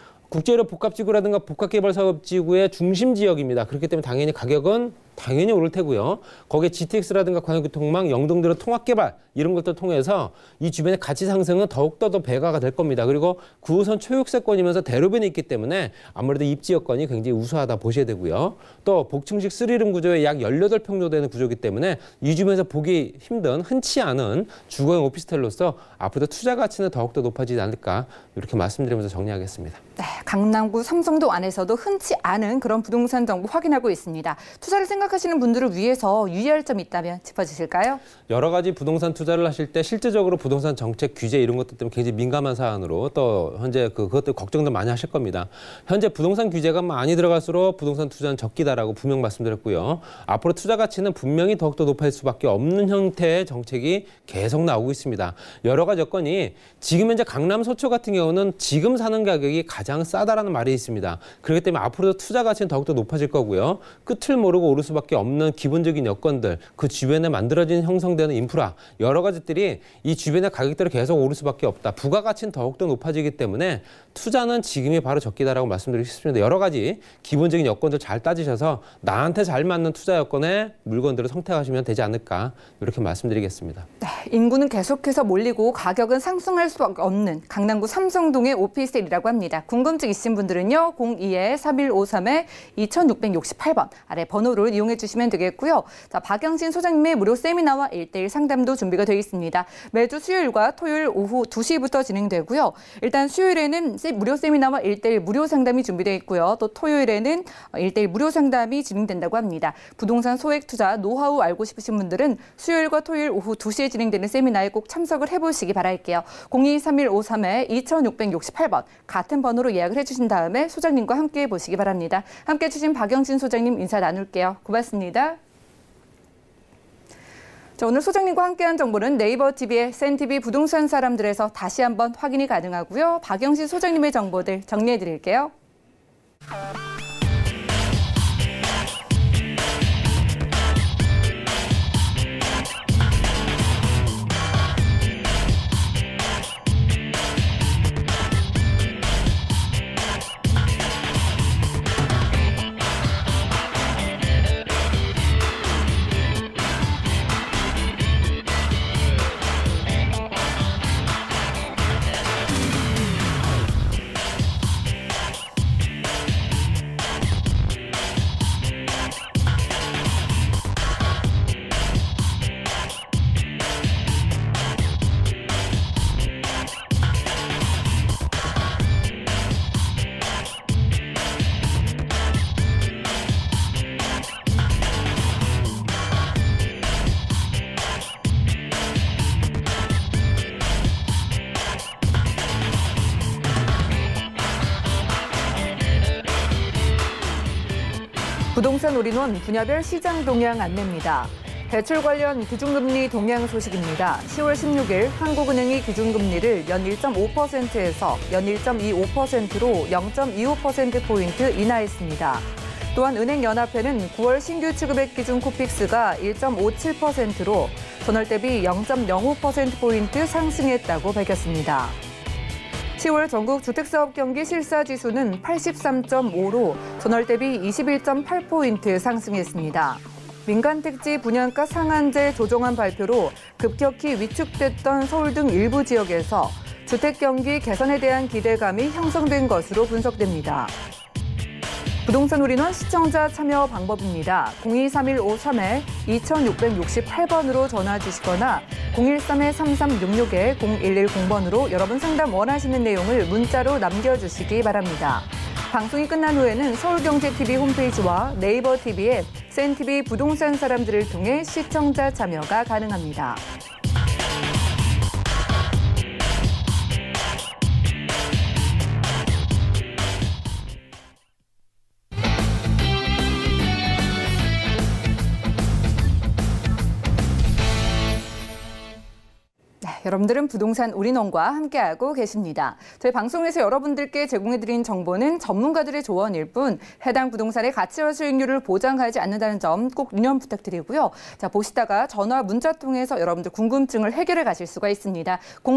국제로 복합지구라든가 복합개발사업지구의 중심 지역입니다. 그렇기 때문에 당연히 가격은 당연히 오를 테고요. 거기에 GTX라든가 광역교통망, 영동들의 통합개발 이런 것들 통해서 이 주변의 가치 상승은 더욱더 배가가 될 겁니다. 그리고 9호선 초역세권이면서 대로변이 있기 때문에 아무래도 입지 여건이 굉장히 우수하다 보셔야 되고요. 또 복층식 3룸 구조의 약 18평 정도 되는 구조이기 때문에 이 주변에서 보기 힘든 흔치 않은 주거용 오피스텔로서 앞으로 투자 가치는 더욱더 높아지지 않을까 이렇게 말씀드리면서 정리하겠습니다. 네, 강남구 삼성동 안에서도 흔치 않은 그런 부동산 정보 확인하고 있습니다. 투자를 생각하시는 분들을 위해서 유의할 점이 있다면 짚어주실까요? 여러 가지 부동산 투자를 하실 때 실제적으로 부동산 정책 규제 이런 것들 때문에 굉장히 민감한 사안으로 또 현재 그것들 걱정도 많이 하실 겁니다. 현재 부동산 규제가 많이 들어갈수록 부동산 투자는 적기다라고 분명 말씀드렸고요. 앞으로 투자 가치는 분명히 더욱더 높아질 수밖에 없는 형태의 정책이 계속 나오고 있습니다. 여러 가지 여건이 지금 현재 강남 서초 같은 경우는 지금 사는 가격이 가장 싸다라는 말이 있습니다. 그렇기 때문에 앞으로도 투자 가치는 더욱더 높아질 거고요. 끝을 모르고 오를 수밖에 없는 기본적인 여건들, 그 주변에 만들어진 형성되는 인프라, 여러 가지들이 이 주변의 가격들이 계속 오를 수밖에 없다. 부가가치는 더욱더 높아지기 때문에 투자는 지금이 바로 적기다라고 말씀드리고 싶습니다. 여러 가지 기본적인 여건들 잘 따지셔서 나한테 잘 맞는 투자 여건의 물건들을 선택하시면 되지 않을까 이렇게 말씀드리겠습니다. 네, 인구는 계속해서 몰리고 가격은 상승할 수밖에 없는 강남구 삼성동의 오피스텔이라고 합니다. 궁금증 있으신 분들은요. 02-3153-2668번 아래 번호를 이용해 이용해 주시면 되겠고요. 자, 박영신 소장님의 무료 세미나와 1:1 상담도 준비가 되어 있습니다. 매주 수요일과 토요일 오후 2시부터 진행되고요. 일단 수요일에는 무료 세미나와 1:1 무료 상담이 준비되어 있고요. 또 토요일에는 1:1 무료 상담이 진행된다고 합니다. 부동산 소액 투자 노하우 알고 싶으신 분들은 수요일과 토요일 오후 2시에 진행되는 세미나에 꼭 참석을 해보시기 바랄게요. 023153-2668번 같은 번호로 예약을 해주신 다음에 소장님과 함께 보시기 바랍니다. 함께 해주신 박영신 소장님 인사 나눌게요. 고맙습니다. 자, 오늘 소장님과 함께한 정보는 네이버 TV의 센TV 부동산 사람들에서 다시 한번 확인이 가능하고요. 박영신 소장님의 정보들 정리해드릴게요. 부동산 올인원 분야별 시장 동향 안내입니다. 대출 관련 기준금리 동향 소식입니다. 10월 16일 한국은행이 기준금리를 연 1.5%에서 연 1.25%로 0.25%포인트 인하했습니다. 또한 은행연합회는 9월 신규 취급액 기준 코픽스가 1.57%로 전월 대비 0.05%포인트 상승했다고 밝혔습니다. 10월 전국 주택사업 경기 실사지수는 83.5로 전월 대비 21.8포인트 상승했습니다. 민간택지 분양가 상한제 조정안 발표로 급격히 위축됐던 서울 등 일부 지역에서 주택 경기 개선에 대한 기대감이 형성된 것으로 분석됩니다. 부동산 올인원 시청자 참여 방법입니다. 023153-2668번으로 전화 주시거나 013-3366-0110번으로 여러분 상담 원하시는 내용을 문자로 남겨주시기 바랍니다. 방송이 끝난 후에는 서울경제TV 홈페이지와 네이버 TV에 센TV 부동산 사람들을 통해 시청자 참여가 가능합니다. 여러분들은 부동산 올인원과 함께하고 계십니다. 저희 방송에서 여러분들께 제공해드린 정보는 전문가들의 조언일 뿐 해당 부동산의 가치와 수익률을 보장하지 않는다는 점 꼭 유념 부탁드리고요. 자, 보시다가 전화, 문자 통해서 여러분들 궁금증을 해결해 가실 수가 있습니다.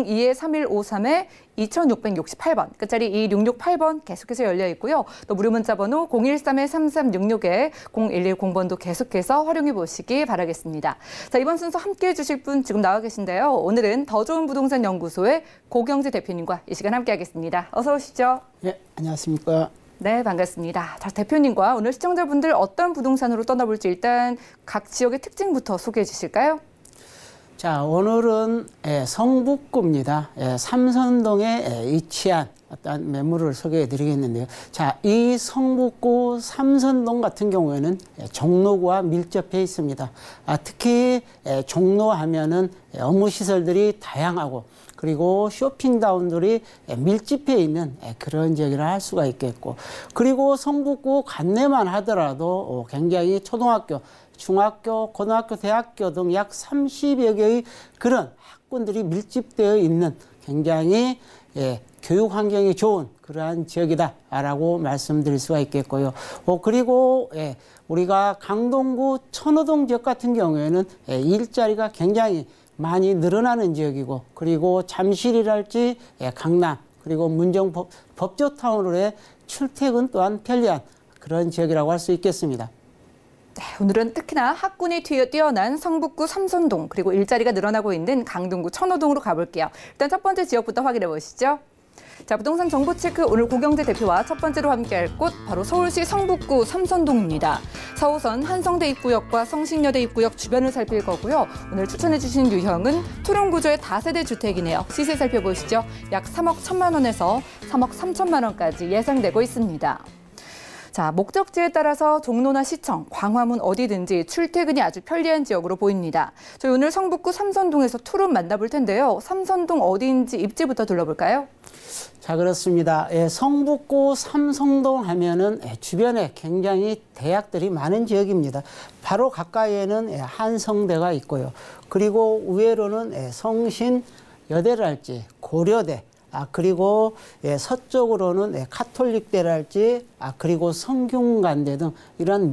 02-3153-2668번, 끝자리 2668번 계속해서 열려 있고요. 또 무료 문자 번호 013-3366-0110번도 계속해서 활용해 보시기 바라겠습니다. 자, 이번 순서 함께해 주실 분 지금 나와 계신데요. 오늘은 더 좋은 부동산 연구소의 고경재 대표님과 이 시간 함께하겠습니다. 어서 오시죠. 네, 안녕하십니까. 네, 반갑습니다. 자, 대표님과 오늘 시청자분들 어떤 부동산으로 떠나볼지 일단 각 지역의 특징부터 소개해 주실까요? 자, 오늘은 성북구입니다. 삼선동에 위치한 어떤 매물을 소개해 드리겠는데요. 자, 이 성북구 삼선동 같은 경우에는 종로구와 밀접해 있습니다. 특히 종로하면은 업무시설들이 다양하고 그리고 쇼핑다운들이 밀집해 있는 그런 지역이라 할 수가 있겠고, 그리고 성북구 관내만 하더라도 굉장히 초등학교, 중학교, 고등학교, 대학교 등 약 30여 개의 그런 학군들이 밀집되어 있는 굉장히 교육 환경이 좋은 그러한 지역이다라고 말씀드릴 수가 있겠고요. 그리고 우리가 강동구 천호동 지역 같은 경우에는 일자리가 굉장히 많이 늘어나는 지역이고, 그리고 잠실이랄지 강남, 그리고 문정 법조타운으로의 출퇴근 또한 편리한 그런 지역이라고 할 수 있겠습니다. 네, 오늘은 특히나 학군이 뛰어난 성북구 삼선동, 그리고 일자리가 늘어나고 있는 강동구 천호동으로 가볼게요. 일단 첫 번째 지역부터 확인해 보시죠. 자, 부동산 정보 체크 오늘 고경재 대표와 첫 번째로 함께할 곳 바로 서울시 성북구 삼선동입니다. 4호선 한성대 입구역과 성신여대 입구역 주변을 살필 거고요. 오늘 추천해 주신 유형은 투룸 구조의 다세대 주택이네요. 시세 살펴보시죠. 약 3억 1천만 원에서 3억 3천만 원까지 예상되고 있습니다. 자, 목적지에 따라서 종로나 시청, 광화문 어디든지 출퇴근이 아주 편리한 지역으로 보입니다. 저희 오늘 성북구 삼선동에서 투룸 만나볼 텐데요. 삼선동 어디인지 입지부터 둘러볼까요? 자, 그렇습니다. 성북구 삼성동 하면은 주변에 굉장히 대학들이 많은 지역입니다. 바로 가까이에는 한성대가 있고요. 그리고 우회로는 성신여대랄지 고려대, 그리고 서쪽으로는 카톨릭대랄지, 그리고 성균관대 등 이런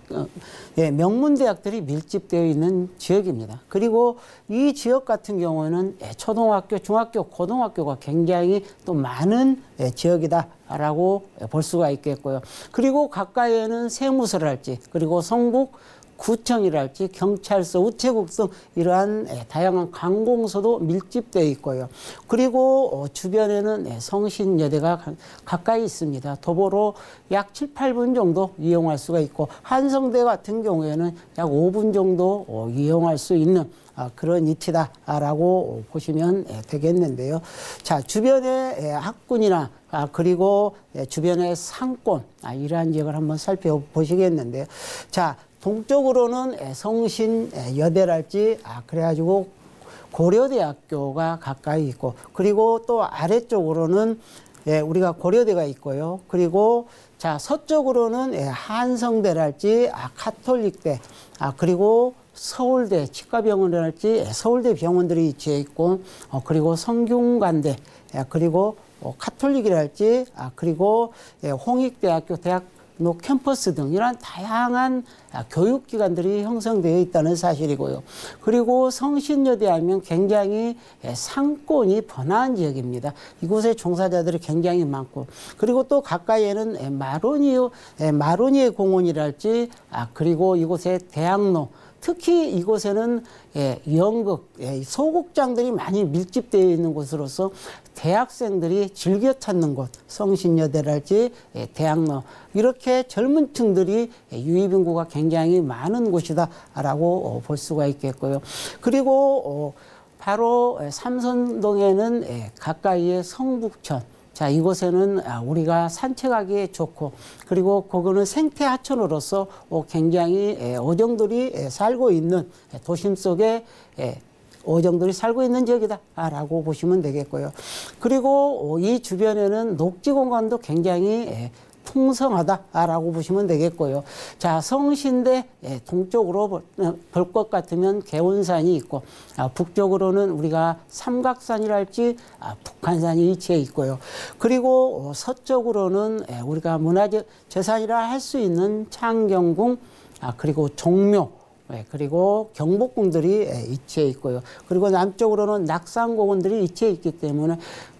명문대학들이 밀집되어 있는 지역입니다. 그리고 이 지역 같은 경우에는 초등학교, 중학교, 고등학교가 굉장히 또 많은 지역이다라고 볼 수가 있겠고요. 그리고 가까이에는 세무서랄지, 그리고 성북 구청이랄지 경찰서, 우체국 등 이러한 다양한 관공서도 밀집되어 있고요. 그리고 주변에는 성신여대가 가까이 있습니다. 도보로 약 7, 8분 정도 이용할 수가 있고, 한성대 같은 경우에는 약 5분 정도 이용할 수 있는 그런 위치다라고 보시면 되겠는데요. 자, 주변의 학군이나 그리고 주변의 상권, 이러한 지역을 한번 살펴보시겠는데요. 자, 동쪽으로는 성신여대랄지, 그래가지고 고려대학교가 가까이 있고, 그리고 또 아래쪽으로는 우리가 고려대가 있고요. 그리고 자, 서쪽으로는 한성대랄지, 카톨릭대, 그리고 서울대 치과병원이랄지 서울대 병원들이 위치해 있고, 그리고 성균관대, 그리고 카톨릭이랄지, 그리고 홍익대학교, 대학 캠퍼스 등 이런 다양한 교육기관들이 형성되어 있다는 사실이고요. 그리고 성신여대 하면 굉장히 상권이 번화한 지역입니다. 이곳에 종사자들이 굉장히 많고, 그리고 또 가까이에는 마로니에 공원이랄지, 그리고 이곳에 대학로, 특히 이곳에는 연극, 소극장들이 많이 밀집되어 있는 곳으로서 대학생들이 즐겨 찾는 곳, 성신여대랄지 대학로, 이렇게 젊은 층들이 유입인구가 굉장히 많은 곳이다라고 볼 수가 있겠고요. 그리고 바로 삼선동에는 가까이에 성북천, 자, 이곳에는 우리가 산책하기에 좋고, 그리고 그거는 생태 하천으로서 굉장히 어종들이 살고 있는, 도심 속에 어종들이 살고 있는 지역이다라고 보시면 되겠고요. 그리고 이 주변에는 녹지 공간도 굉장히 풍성하다라고 보시면 되겠고요. 자, 성신대 동쪽으로 볼 것 같으면 개운산이 있고, 북쪽으로는 우리가 삼각산이랄지 북한산이 위치해 있고요. 그리고 서쪽으로는 우리가 문화재산이라 할 수 있는 창경궁, 그리고 종묘, 그리고 경복궁들이 위치해 있고요. 그리고 남쪽으로는 낙산공원들이 위치해 있기 때문에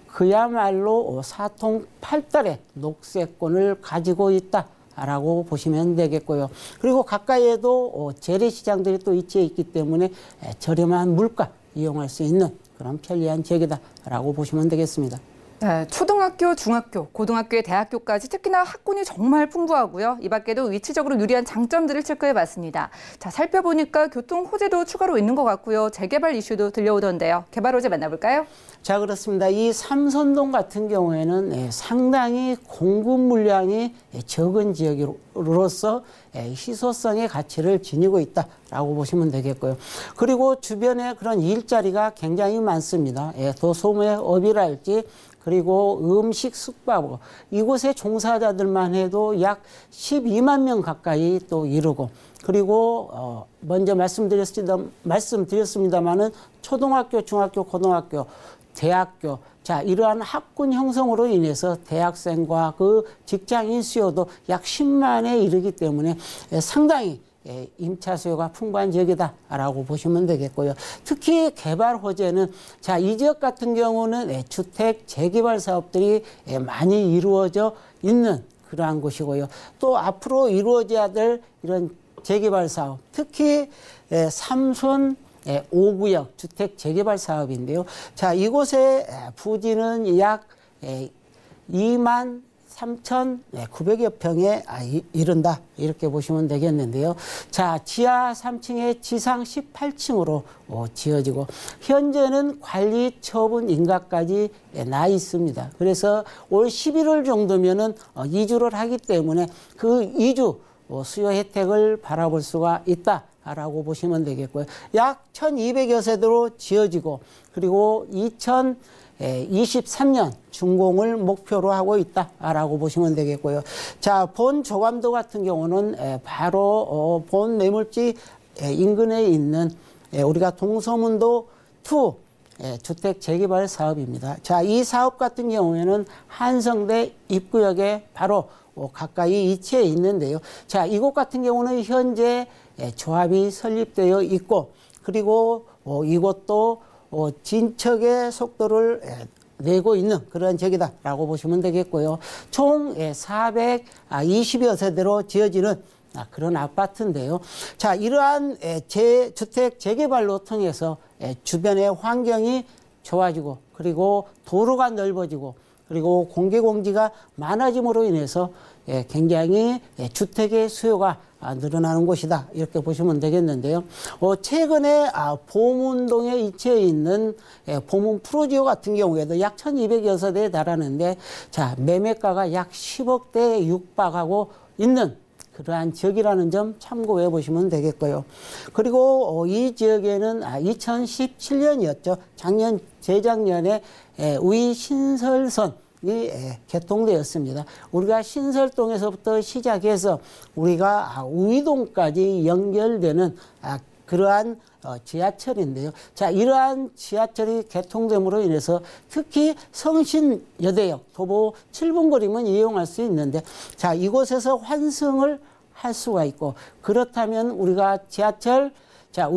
그야말로 사통팔달의 녹색권을 가지고 있다라고 보시면 되겠고요. 그리고 가까이에도 재래시장들이 또 위치해 있기 때문에 저렴한 물가 이용할 수 있는 그런 편리한 지역이다라고 보시면 되겠습니다. 네, 초등학교, 중학교, 고등학교에 대학교까지 특히나 학군이 정말 풍부하고요. 이 밖에도 위치적으로 유리한 장점들을 체크해봤습니다. 자, 살펴보니까 교통 호재도 추가로 있는 것 같고요. 재개발 이슈도 들려오던데요. 개발 호재 만나볼까요? 자, 그렇습니다. 이 삼선동 같은 경우에는 상당히 공급 물량이 적은 지역으로서 희소성의 가치를 지니고 있다라고 보시면 되겠고요. 그리고 주변에 그런 일자리가 굉장히 많습니다. 도소매업이랄지, 그리고 음식 숙박업, 이곳의 종사자들만 해도 약 12만 명 가까이 또 이르고, 그리고 먼저 말씀드렸습니다마는 초등학교, 중학교, 고등학교, 대학교, 자, 이러한 학군 형성으로 인해서 대학생과 그 직장인 수요도 약 10만에 이르기 때문에 상당히 임차 수요가 풍부한 지역이다라고 보시면 되겠고요. 특히 개발 호재는, 자, 이 지역 같은 경우는 주택 재개발 사업들이 많이 이루어져 있는 그러한 곳이고요. 또 앞으로 이루어져야 될 이런 재개발 사업, 특히 삼선 5구역 주택 재개발 사업인데요. 자, 이곳의 부지는 약 23,900여 평에 이른다. 이렇게 보시면 되겠는데요. 자, 지하 3층에 지상 18층으로 지어지고 현재는 관리 처분 인가까지 나 있습니다. 그래서 올 11월 정도면은 이주를 하기 때문에 그 이주 수요 혜택을 바라볼 수가 있다라고 보시면 되겠고요. 약 1,200여 세대로 지어지고 그리고 2023년 준공을 목표로 하고 있다라고 보시면 되겠고요. 자, 본 조감도 같은 경우는 바로 본 매물지 인근에 있는 우리가 동서문도 2 주택 재개발 사업입니다. 자, 이 사업 같은 경우에는 한성대 입구역에 바로 가까이 위치해 있는데요. 자, 이곳 같은 경우는 현재 조합이 설립되어 있고 그리고 이곳도 진척의 속도를 내고 있는 그런 지역이다라고 보시면 되겠고요. 총 420여 세대로 지어지는 그런 아파트인데요. 자, 이러한 주택 재개발로 통해서 주변의 환경이 좋아지고 그리고 도로가 넓어지고 그리고 공기공지가 많아짐으로 인해서 굉장히 주택의 수요가 늘어나는 곳이다. 이렇게 보시면 되겠는데요. 최근에 보문동에 위치해 있는 보문 프로지오 같은 경우에도 약 1,200여 세대에 달하는데 자, 매매가가 약 10억대에 육박하고 있는 그러한 지역이라는 점 참고해 보시면 되겠고요. 그리고 이 지역에는 2017년이었죠. 재작년에 위 신설선이 개통되었습니다. 우리가 신설동에서부터 시작해서 우리가 우이동까지 연결되는 그러한 지하철인데요. 자, 이러한 지하철이 개통됨으로 인해서 특히 성신여대역 도보 7분 거리면 이용할 수 있는데 자, 이곳에서 환승을 할 수가 있고 그렇다면 우리가 지하철 자,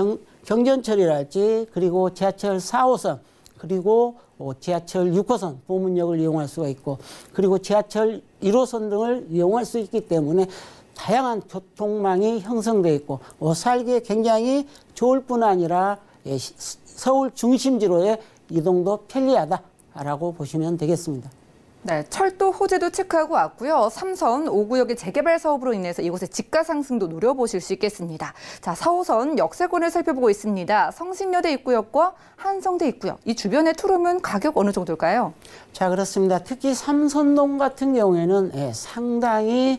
경전철이랄지 그리고 지하철 4호선 그리고 지하철 6호선 보문역을 이용할 수가 있고 그리고 지하철 1호선 등을 이용할 수 있기 때문에 다양한 교통망이 형성되어 있고 살기에 굉장히 좋을 뿐 아니라 서울 중심지로의 이동도 편리하다라고 보시면 되겠습니다. 네, 철도 호재도 체크하고 왔고요. 3선 5구역의 재개발 사업으로 인해서 이곳의 집가 상승도 노려보실 수 있겠습니다. 자, 4호선 역세권을 살펴보고 있습니다. 성신여대 입구역과 한성대 입구역, 이 주변의 투룸은 가격 어느 정도일까요? 자, 그렇습니다. 특히 삼선동 같은 경우에는 상당히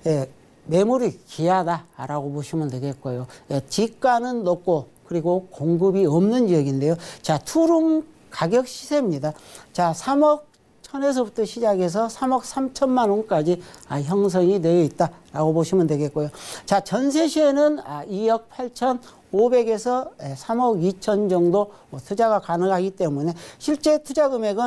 매물이 귀하다라고 보시면 되겠고요. 지가는 높고 그리고 공급이 없는 지역인데요. 자, 투룸 가격 시세입니다. 자, 3억 1천에서부터 시작해서 3억 3천만 원까지 형성이 되어 있다라고 보시면 되겠고요. 자, 전세 시에는 2억 8,500에서 3억 2천 정도 투자가 가능하기 때문에 실제 투자 금액은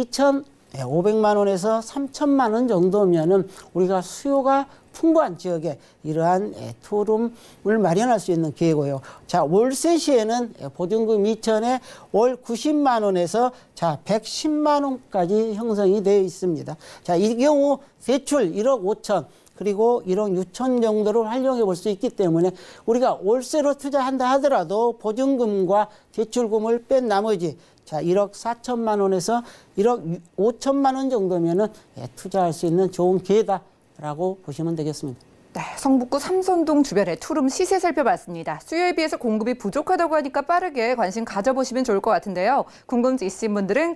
2,500만 원에서 3천만 원 정도면은 우리가 수요가 풍부한 지역에 이러한 투룸을 마련할 수 있는 기회고요. 자, 월세 시에는 보증금 2천에 월 90만 원에서 자, 110만 원까지 형성이 되어 있습니다. 자, 이 경우 대출 1억 5천 그리고 1억 6천 정도를 활용해 볼 수 있기 때문에 우리가 월세로 투자한다 하더라도 보증금과 대출금을 뺀 나머지 자, 1억 4천만 원에서 1억 5천만 원 정도면은 투자할 수 있는 좋은 기회다라고 보시면 되겠습니다. 네, 성북구 삼선동 주변의 투룸 시세 살펴봤습니다. 수요에 비해서 공급이 부족하다고 하니까 빠르게 관심 가져보시면 좋을 것 같은데요. 궁금증 있으신 분들은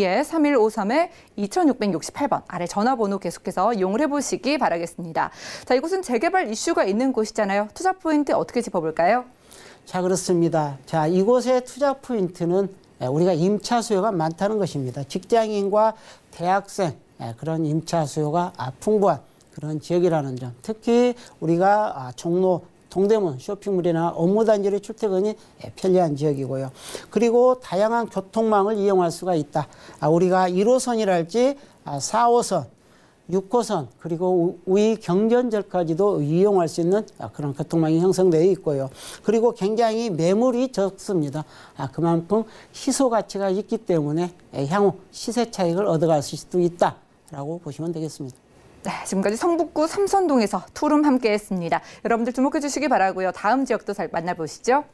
02-3153-2668번 아래 전화번호 계속해서 이용을 해보시기 바라겠습니다. 자, 이곳은 재개발 이슈가 있는 곳이잖아요. 투자 포인트 어떻게 짚어볼까요? 자, 그렇습니다. 자, 이곳의 투자 포인트는 우리가 임차 수요가 많다는 것입니다. 직장인과 대학생 그런 임차 수요가 풍부한 그런 지역이라는 점. 특히 우리가 종로, 동대문 쇼핑몰이나 업무단지로 출퇴근이 편리한 지역이고요. 그리고 다양한 교통망을 이용할 수가 있다. 우리가 1호선이랄지 4호선, 6호선 그리고 우이 경전절까지도 이용할 수 있는 그런 교통망이 형성되어 있고요. 그리고 굉장히 매물이 적습니다. 그만큼 희소 가치가 있기 때문에 향후 시세 차익을 얻어갈 수도 있다라고 보시면 되겠습니다. 네, 지금까지 성북구 삼선동에서 투룸 함께했습니다. 여러분들 주목해 주시기 바라고요. 다음 지역도 잘 만나보시죠.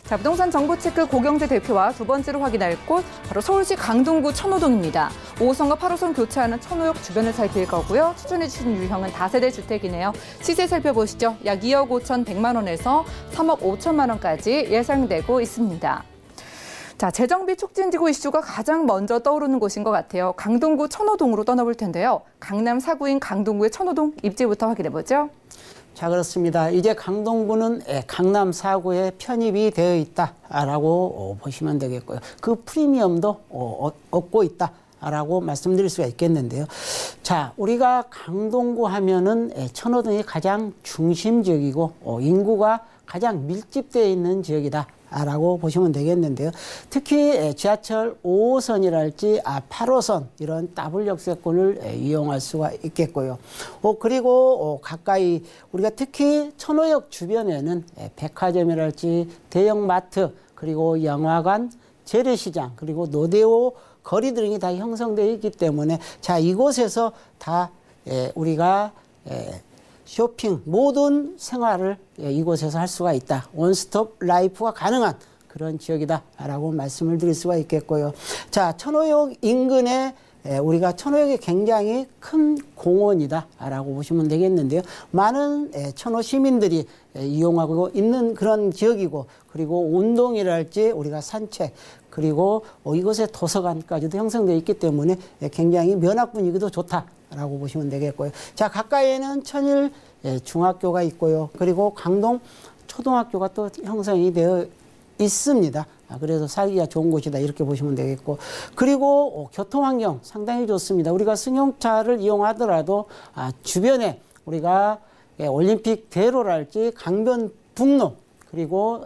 자, 부동산 정보체크 고경재 대표와 두 번째로 확인할 곳 바로 서울시 강동구 천호동입니다. 5호선과 8호선 교차하는 천호역 주변을 살필 거고요. 추천해 주신 유형은 다세대 주택이네요. 시세 살펴보시죠. 약 2억 5,100만 원에서 3억 5천만 원까지 예상되고 있습니다. 자, 재정비 촉진지구 이슈가 가장 먼저 떠오르는 곳인 것 같아요. 강동구 천호동으로 떠나볼 텐데요. 강남 4구인 강동구의 천호동 입지부터 확인해보죠. 자, 그렇습니다. 이제 강동구는 강남 4구에 편입이 되어 있다라고 보시면 되겠고요. 그 프리미엄도 얻고 있다라고 말씀드릴 수가 있겠는데요. 자, 우리가 강동구 하면은 천호동이 가장 중심지역이고 인구가 가장 밀집되어 있는 지역이다. 라고 보시면 되겠는데요. 특히 지하철 5호선이랄지 8호선 이런 더블 역세권을 이용할 수가 있겠고요. 그리고 가까이 우리가 특히 천호역 주변에는 백화점이랄지 대형마트 그리고 영화관, 재래시장 그리고 노대오 거리 등이 다 형성되어 있기 때문에 자, 이곳에서 다 우리가 쇼핑, 모든 생활을 이곳에서 할 수가 있다. 원스톱 라이프가 가능한 그런 지역이다라고 말씀을 드릴 수가 있겠고요. 자, 천호역 인근에 우리가 천호역이 굉장히 큰 공원이다라고 보시면 되겠는데요. 많은 천호 시민들이 이용하고 있는 그런 지역이고 그리고 운동이랄지 우리가 산책 그리고 이곳에 도서관까지도 형성되어 있기 때문에 굉장히 면학 분위기도 좋다라고 보시면 되겠고요. 자, 가까이에는 천일 중학교가 있고요. 그리고 강동 초등학교가 또 형성이 되어 있습니다. 그래서 살기가 좋은 곳이다 이렇게 보시면 되겠고 그리고 교통환경 상당히 좋습니다. 우리가 승용차를 이용하더라도 주변에 우리가 올림픽 대로랄지 강변북로 그리고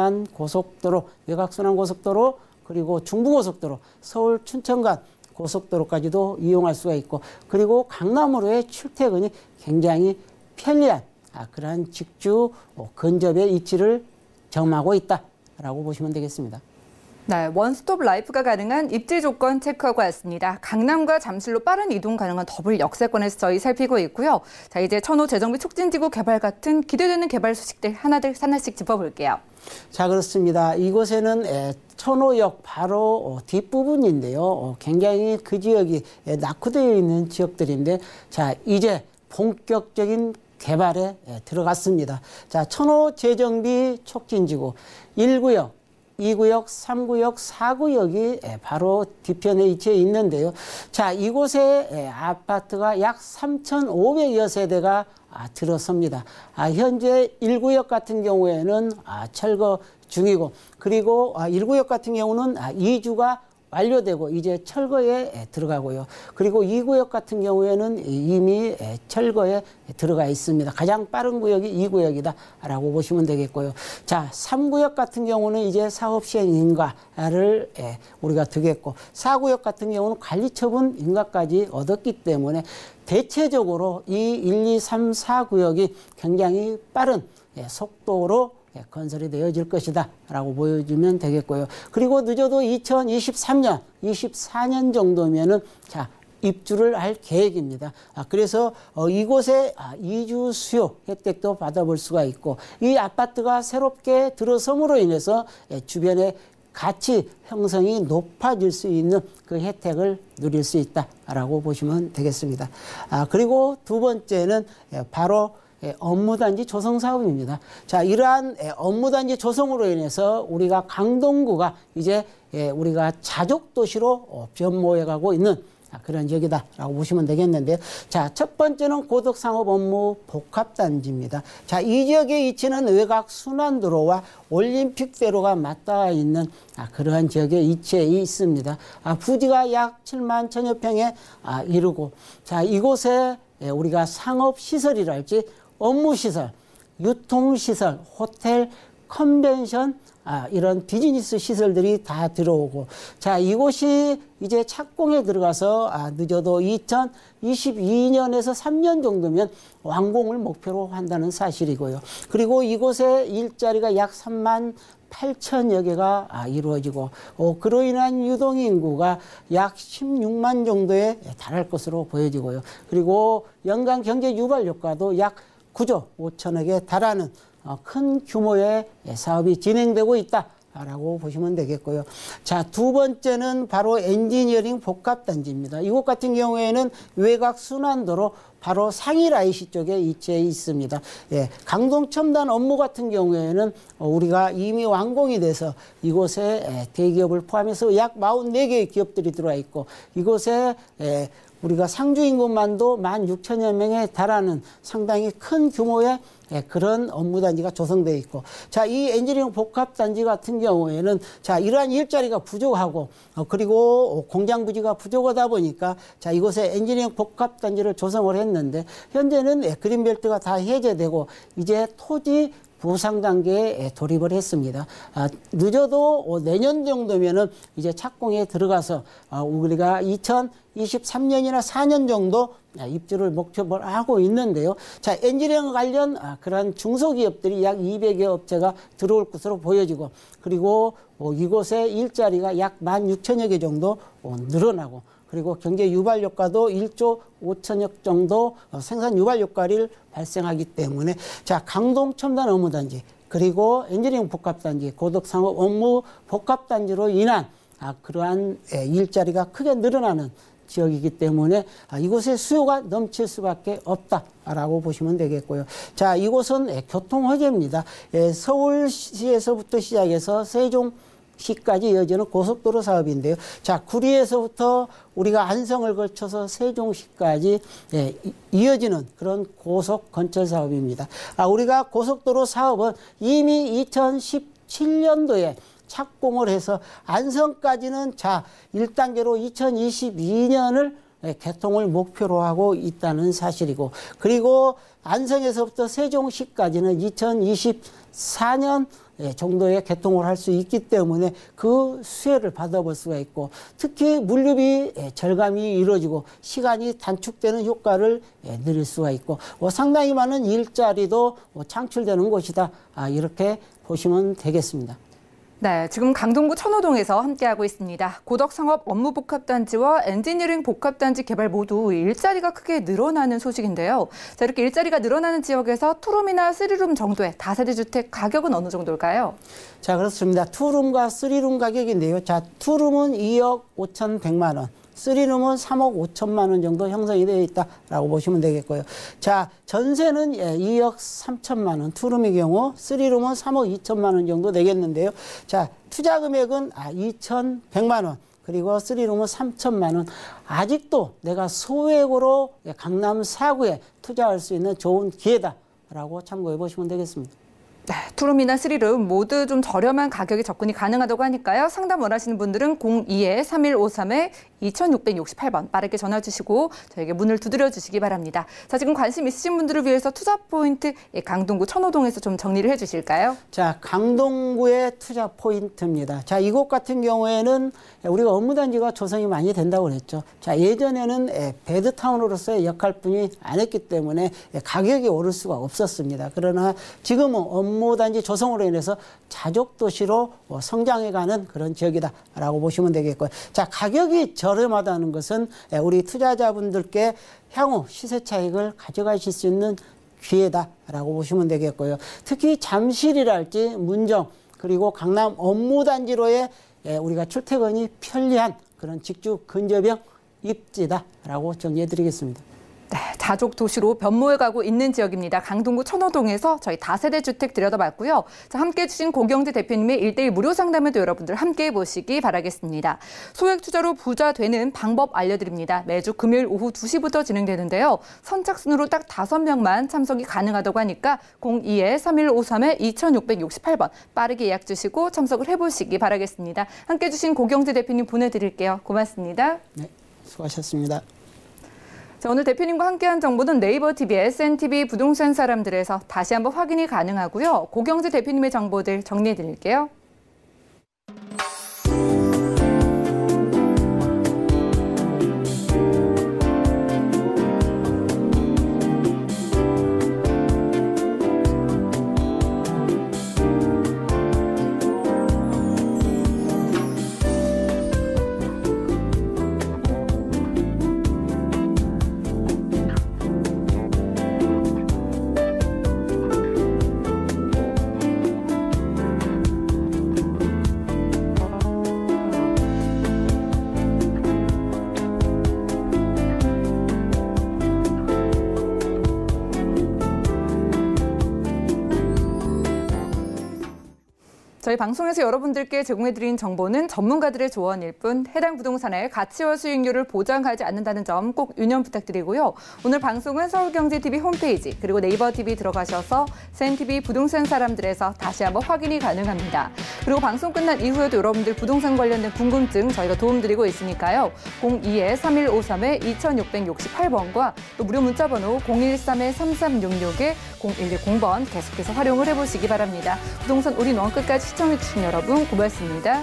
순환고속도로 외곽순환고속도로 그리고 중부고속도로 서울 춘천간 고속도로까지도 이용할 수가 있고 그리고 강남으로의 출퇴근이 굉장히 편리한 그러한 직주 근접의 위치를 점하고 있다라고 보시면 되겠습니다. 네, 원스톱 라이프가 가능한 입지 조건 체크하고 왔습니다. 강남과 잠실로 빠른 이동 가능한 더블 역세권에서 저희 살피고 있고요. 자, 이제 천호 재정비 촉진지구 개발 같은 기대되는 개발 소식들 하나씩 짚어볼게요. 자, 그렇습니다. 이곳에는 천호역 바로 뒷부분인데요. 굉장히 그 지역이 낙후되어 있는 지역들인데 자, 이제 본격적인 개발에 들어갔습니다. 자, 천호 재정비 촉진지구 1구역, 2구역, 3구역, 4구역이 바로 뒤편에 위치해 있는데요. 자, 이곳에 아파트가 약 3,500여 세대가 들어섭니다. 현재 1구역 같은 경우에는 철거 중이고 그리고 1구역 같은 경우는 이주가 완료되고 이제 철거에 들어가고요. 그리고 2구역 같은 경우에는 이미 철거에 들어가 있습니다. 가장 빠른 구역이 2구역이다라고 보시면 되겠고요. 자, 3구역 같은 경우는 이제 사업 시행 인가를 우리가 두겠고 4구역 같은 경우는 관리처분 인가까지 얻었기 때문에 대체적으로 이 1, 2, 3, 4구역이 굉장히 빠른 속도로 건설이 되어질 것이다 라고 보여주면 되겠고요. 그리고 늦어도 2023년, 24년 정도면은 자, 입주를 할 계획입니다. 그래서 이곳에 이주 수요 혜택도 받아볼 수가 있고 이 아파트가 새롭게 들어섬으로 인해서 주변에 가치 형성이 높아질 수 있는 그 혜택을 누릴 수 있다라고 보시면 되겠습니다. 그리고 두 번째는 바로 업무단지 조성 사업입니다. 자, 이러한 업무단지 조성으로 인해서 우리가 강동구가 이제 우리가 자족도시로 변모해가고 있는 그런 지역이다라고 보시면 되겠는데요. 자, 첫 번째는 고덕상업 업무 복합단지입니다. 자, 이 지역의 위치는 외곽 순환도로와 올림픽대로가 맞닿아 있는 그러한 지역에 위치해 있습니다. 부지가 약 7만 1,000여 평에 이르고 자, 이곳에 우리가 상업시설이랄지 업무시설, 유통시설, 호텔, 컨벤션 이런 비즈니스 시설들이 다 들어오고 자, 이곳이 이제 착공에 들어가서 늦어도 2022년에서 3년 정도면 완공을 목표로 한다는 사실이고요. 그리고 이곳에 일자리가 약 3만 8천여 개가 이루어지고 그로 인한 유동인구가 약 16만 정도에 달할 것으로 보여지고요. 그리고 연간 경제 유발 효과도 약 9조 5천억에 달하는 큰 규모의 사업이 진행되고 있다라고 보시면 되겠고요. 자, 두 번째는 바로 엔지니어링 복합단지입니다. 이곳 같은 경우에는 외곽 순환도로 바로 상일 IC 쪽에 위치해 있습니다. 예, 강동 첨단 업무 같은 경우에는 우리가 이미 완공이 돼서 이곳에 대기업을 포함해서 약 44개의 기업들이 들어와 있고 이곳에 우리가 상주 인구만도 16,000여 명에 달하는 상당히 큰 규모의 그런 업무단지가 조성되어 있고, 자, 이 엔지니어링 복합단지 같은 경우에는 자, 이러한 일자리가 부족하고 그리고 공장 부지가 부족하다 보니까 자, 이곳에 엔지니어링 복합단지를 조성을 했는데 현재는 그린벨트가 다 해제되고 이제 토지 부상 단계에 돌입을 했습니다. 늦어도 내년 정도면은 이제 착공에 들어가서 우리가 2023년이나 4년 정도 입주를 목표로 하고 있는데요. 자, 엔지니어링 관련 그런 중소기업들이 약 200여 업체가 들어올 것으로 보여지고 그리고 이곳에 일자리가 약 16,000여 개 정도 늘어나고 그리고 경제 유발 효과도 1조 5천억 정도 생산 유발 효과를 발생하기 때문에 자, 강동 첨단 업무단지 그리고 엔지니어링 복합단지 고덕상업 업무 복합단지로 인한 그러한 일자리가 크게 늘어나는 지역이기 때문에 이곳에 수요가 넘칠 수밖에 없다라고 보시면 되겠고요. 자, 이곳은 교통화재입니다. 서울시에서부터 시작해서 세종시까지 이어지는 고속도로 사업인데요. 자, 구리에서부터 우리가 안성을 거쳐서 세종시까지 이어지는 그런 고속 건설 사업입니다. 우리가 고속도로 사업은 이미 2017년도에 착공을 해서 안성까지는 자 1단계로 2022년을 개통을 목표로 하고 있다는 사실이고 그리고 안성에서부터 세종시까지는 2024년 정도에 개통을 할 수 있기 때문에 그 수혜를 받아볼 수가 있고 특히 물류비 절감이 이루어지고 시간이 단축되는 효과를 누릴 수가 있고 상당히 많은 일자리도 창출되는 곳이다. 이렇게 보시면 되겠습니다. 네, 지금 강동구 천호동에서 함께하고 있습니다. 고덕상업 업무복합단지와 엔지니어링 복합단지 개발 모두 일자리가 크게 늘어나는 소식인데요. 자, 이렇게 일자리가 늘어나는 지역에서 투룸이나 쓰리룸 정도의 다세대 주택 가격은 어느 정도일까요? 자, 그렇습니다. 투룸과 쓰리룸 가격인데요. 자, 투룸은 2억 5,100만 원. 쓰리룸은 3억 5천만 원 정도 형성이 되어 있다라고 보시면 되겠고요. 자, 전세는 2억 3천만 원, 투룸의 경우, 쓰리룸은 3억 2천만 원 정도 되겠는데요. 자, 투자 금액은 2,100만 원, 그리고 쓰리룸은 3천만 원. 아직도 내가 소액으로 강남 4구에 투자할 수 있는 좋은 기회다라고 참고해 보시면 되겠습니다. 네, 투룸이나 쓰리룸 모두 좀 저렴한 가격에 접근이 가능하다고 하니까요. 상담 원하시는 분들은 02-3153-2668번 빠르게 전화 주시고 저에게 문을 두드려 주시기 바랍니다. 자, 지금 관심 있으신 분들을 위해서 투자 포인트 강동구 천호동에서 좀 정리를 해 주실까요? 자, 강동구의 투자 포인트입니다. 자, 이곳 같은 경우에는 우리가 업무단지가 조성이 많이 된다고 그랬죠. 자, 예전에는 배드타운으로서의 역할뿐이 안 했기 때문에 가격이 오를 수가 없었습니다. 그러나 지금은 업무단지 조성으로 인해서 자족도시로 성장해가는 그런 지역이다라고 보시면 되겠고요. 자, 가격이 저렴하다는 것은 우리 투자자분들께 향후 시세 차익을 가져가실 수 있는 기회다라고 보시면 되겠고요. 특히 잠실이랄지 문정 그리고 강남 업무단지로의 우리가 출퇴근이 편리한 그런 직주 근접형 입지다라고 정리해드리겠습니다. 네, 자족 도시로 변모해가고 있는 지역입니다. 강동구 천호동에서 저희 다세대 주택 들여다봤고요. 자, 함께해 주신 고경재 대표님의 1:1 무료 상담에도 여러분들 함께해 보시기 바라겠습니다. 소액 투자로 부자 되는 방법 알려드립니다. 매주 금요일 오후 2시부터 진행되는데요. 선착순으로 딱 5명만 참석이 가능하다고 하니까 02-3153-2668번 빠르게 예약 주시고 참석을 해보시기 바라겠습니다. 함께해 주신 고경재 대표님 보내드릴게요. 고맙습니다. 네, 수고하셨습니다. 자, 오늘 대표님과 함께한 정보는 네이버 TV, SNTV 부동산 사람들에서 다시 한번 확인이 가능하고요. 고경재 대표님의 정보들 정리해드릴게요. 저희 방송에서 여러분들께 제공해드린 정보는 전문가들의 조언일 뿐 해당 부동산의 가치와 수익률을 보장하지 않는다는 점 꼭 유념 부탁드리고요. 오늘 방송은 서울경제TV 홈페이지 그리고 네이버 TV 들어가셔서 센TV 부동산 사람들에서 다시 한번 확인이 가능합니다. 그리고 방송 끝난 이후에도 여러분들 부동산 관련된 궁금증 저희가 도움드리고 있으니까요. 02-315-2668번과 또 무료 문자번호 013-3366-0110번 계속해서 활용을 해보시기 바랍니다. 부동산 올인원 끝까지 시청해주신 여러분 고맙습니다.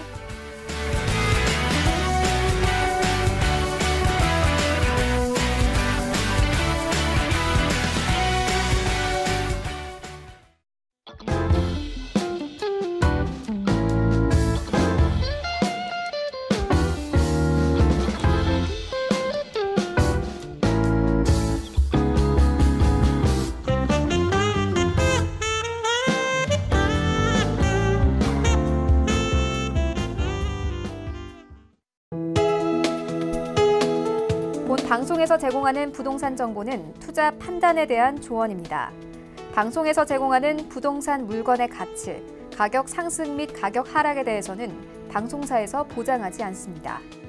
본 방송에서 제공하는 부동산 정보는 투자 판단에 대한 조언입니다. 방송에서 제공하는 부동산 물건의 가치, 가격 상승 및 가격 하락에 대해서는 방송사에서 보장하지 않습니다.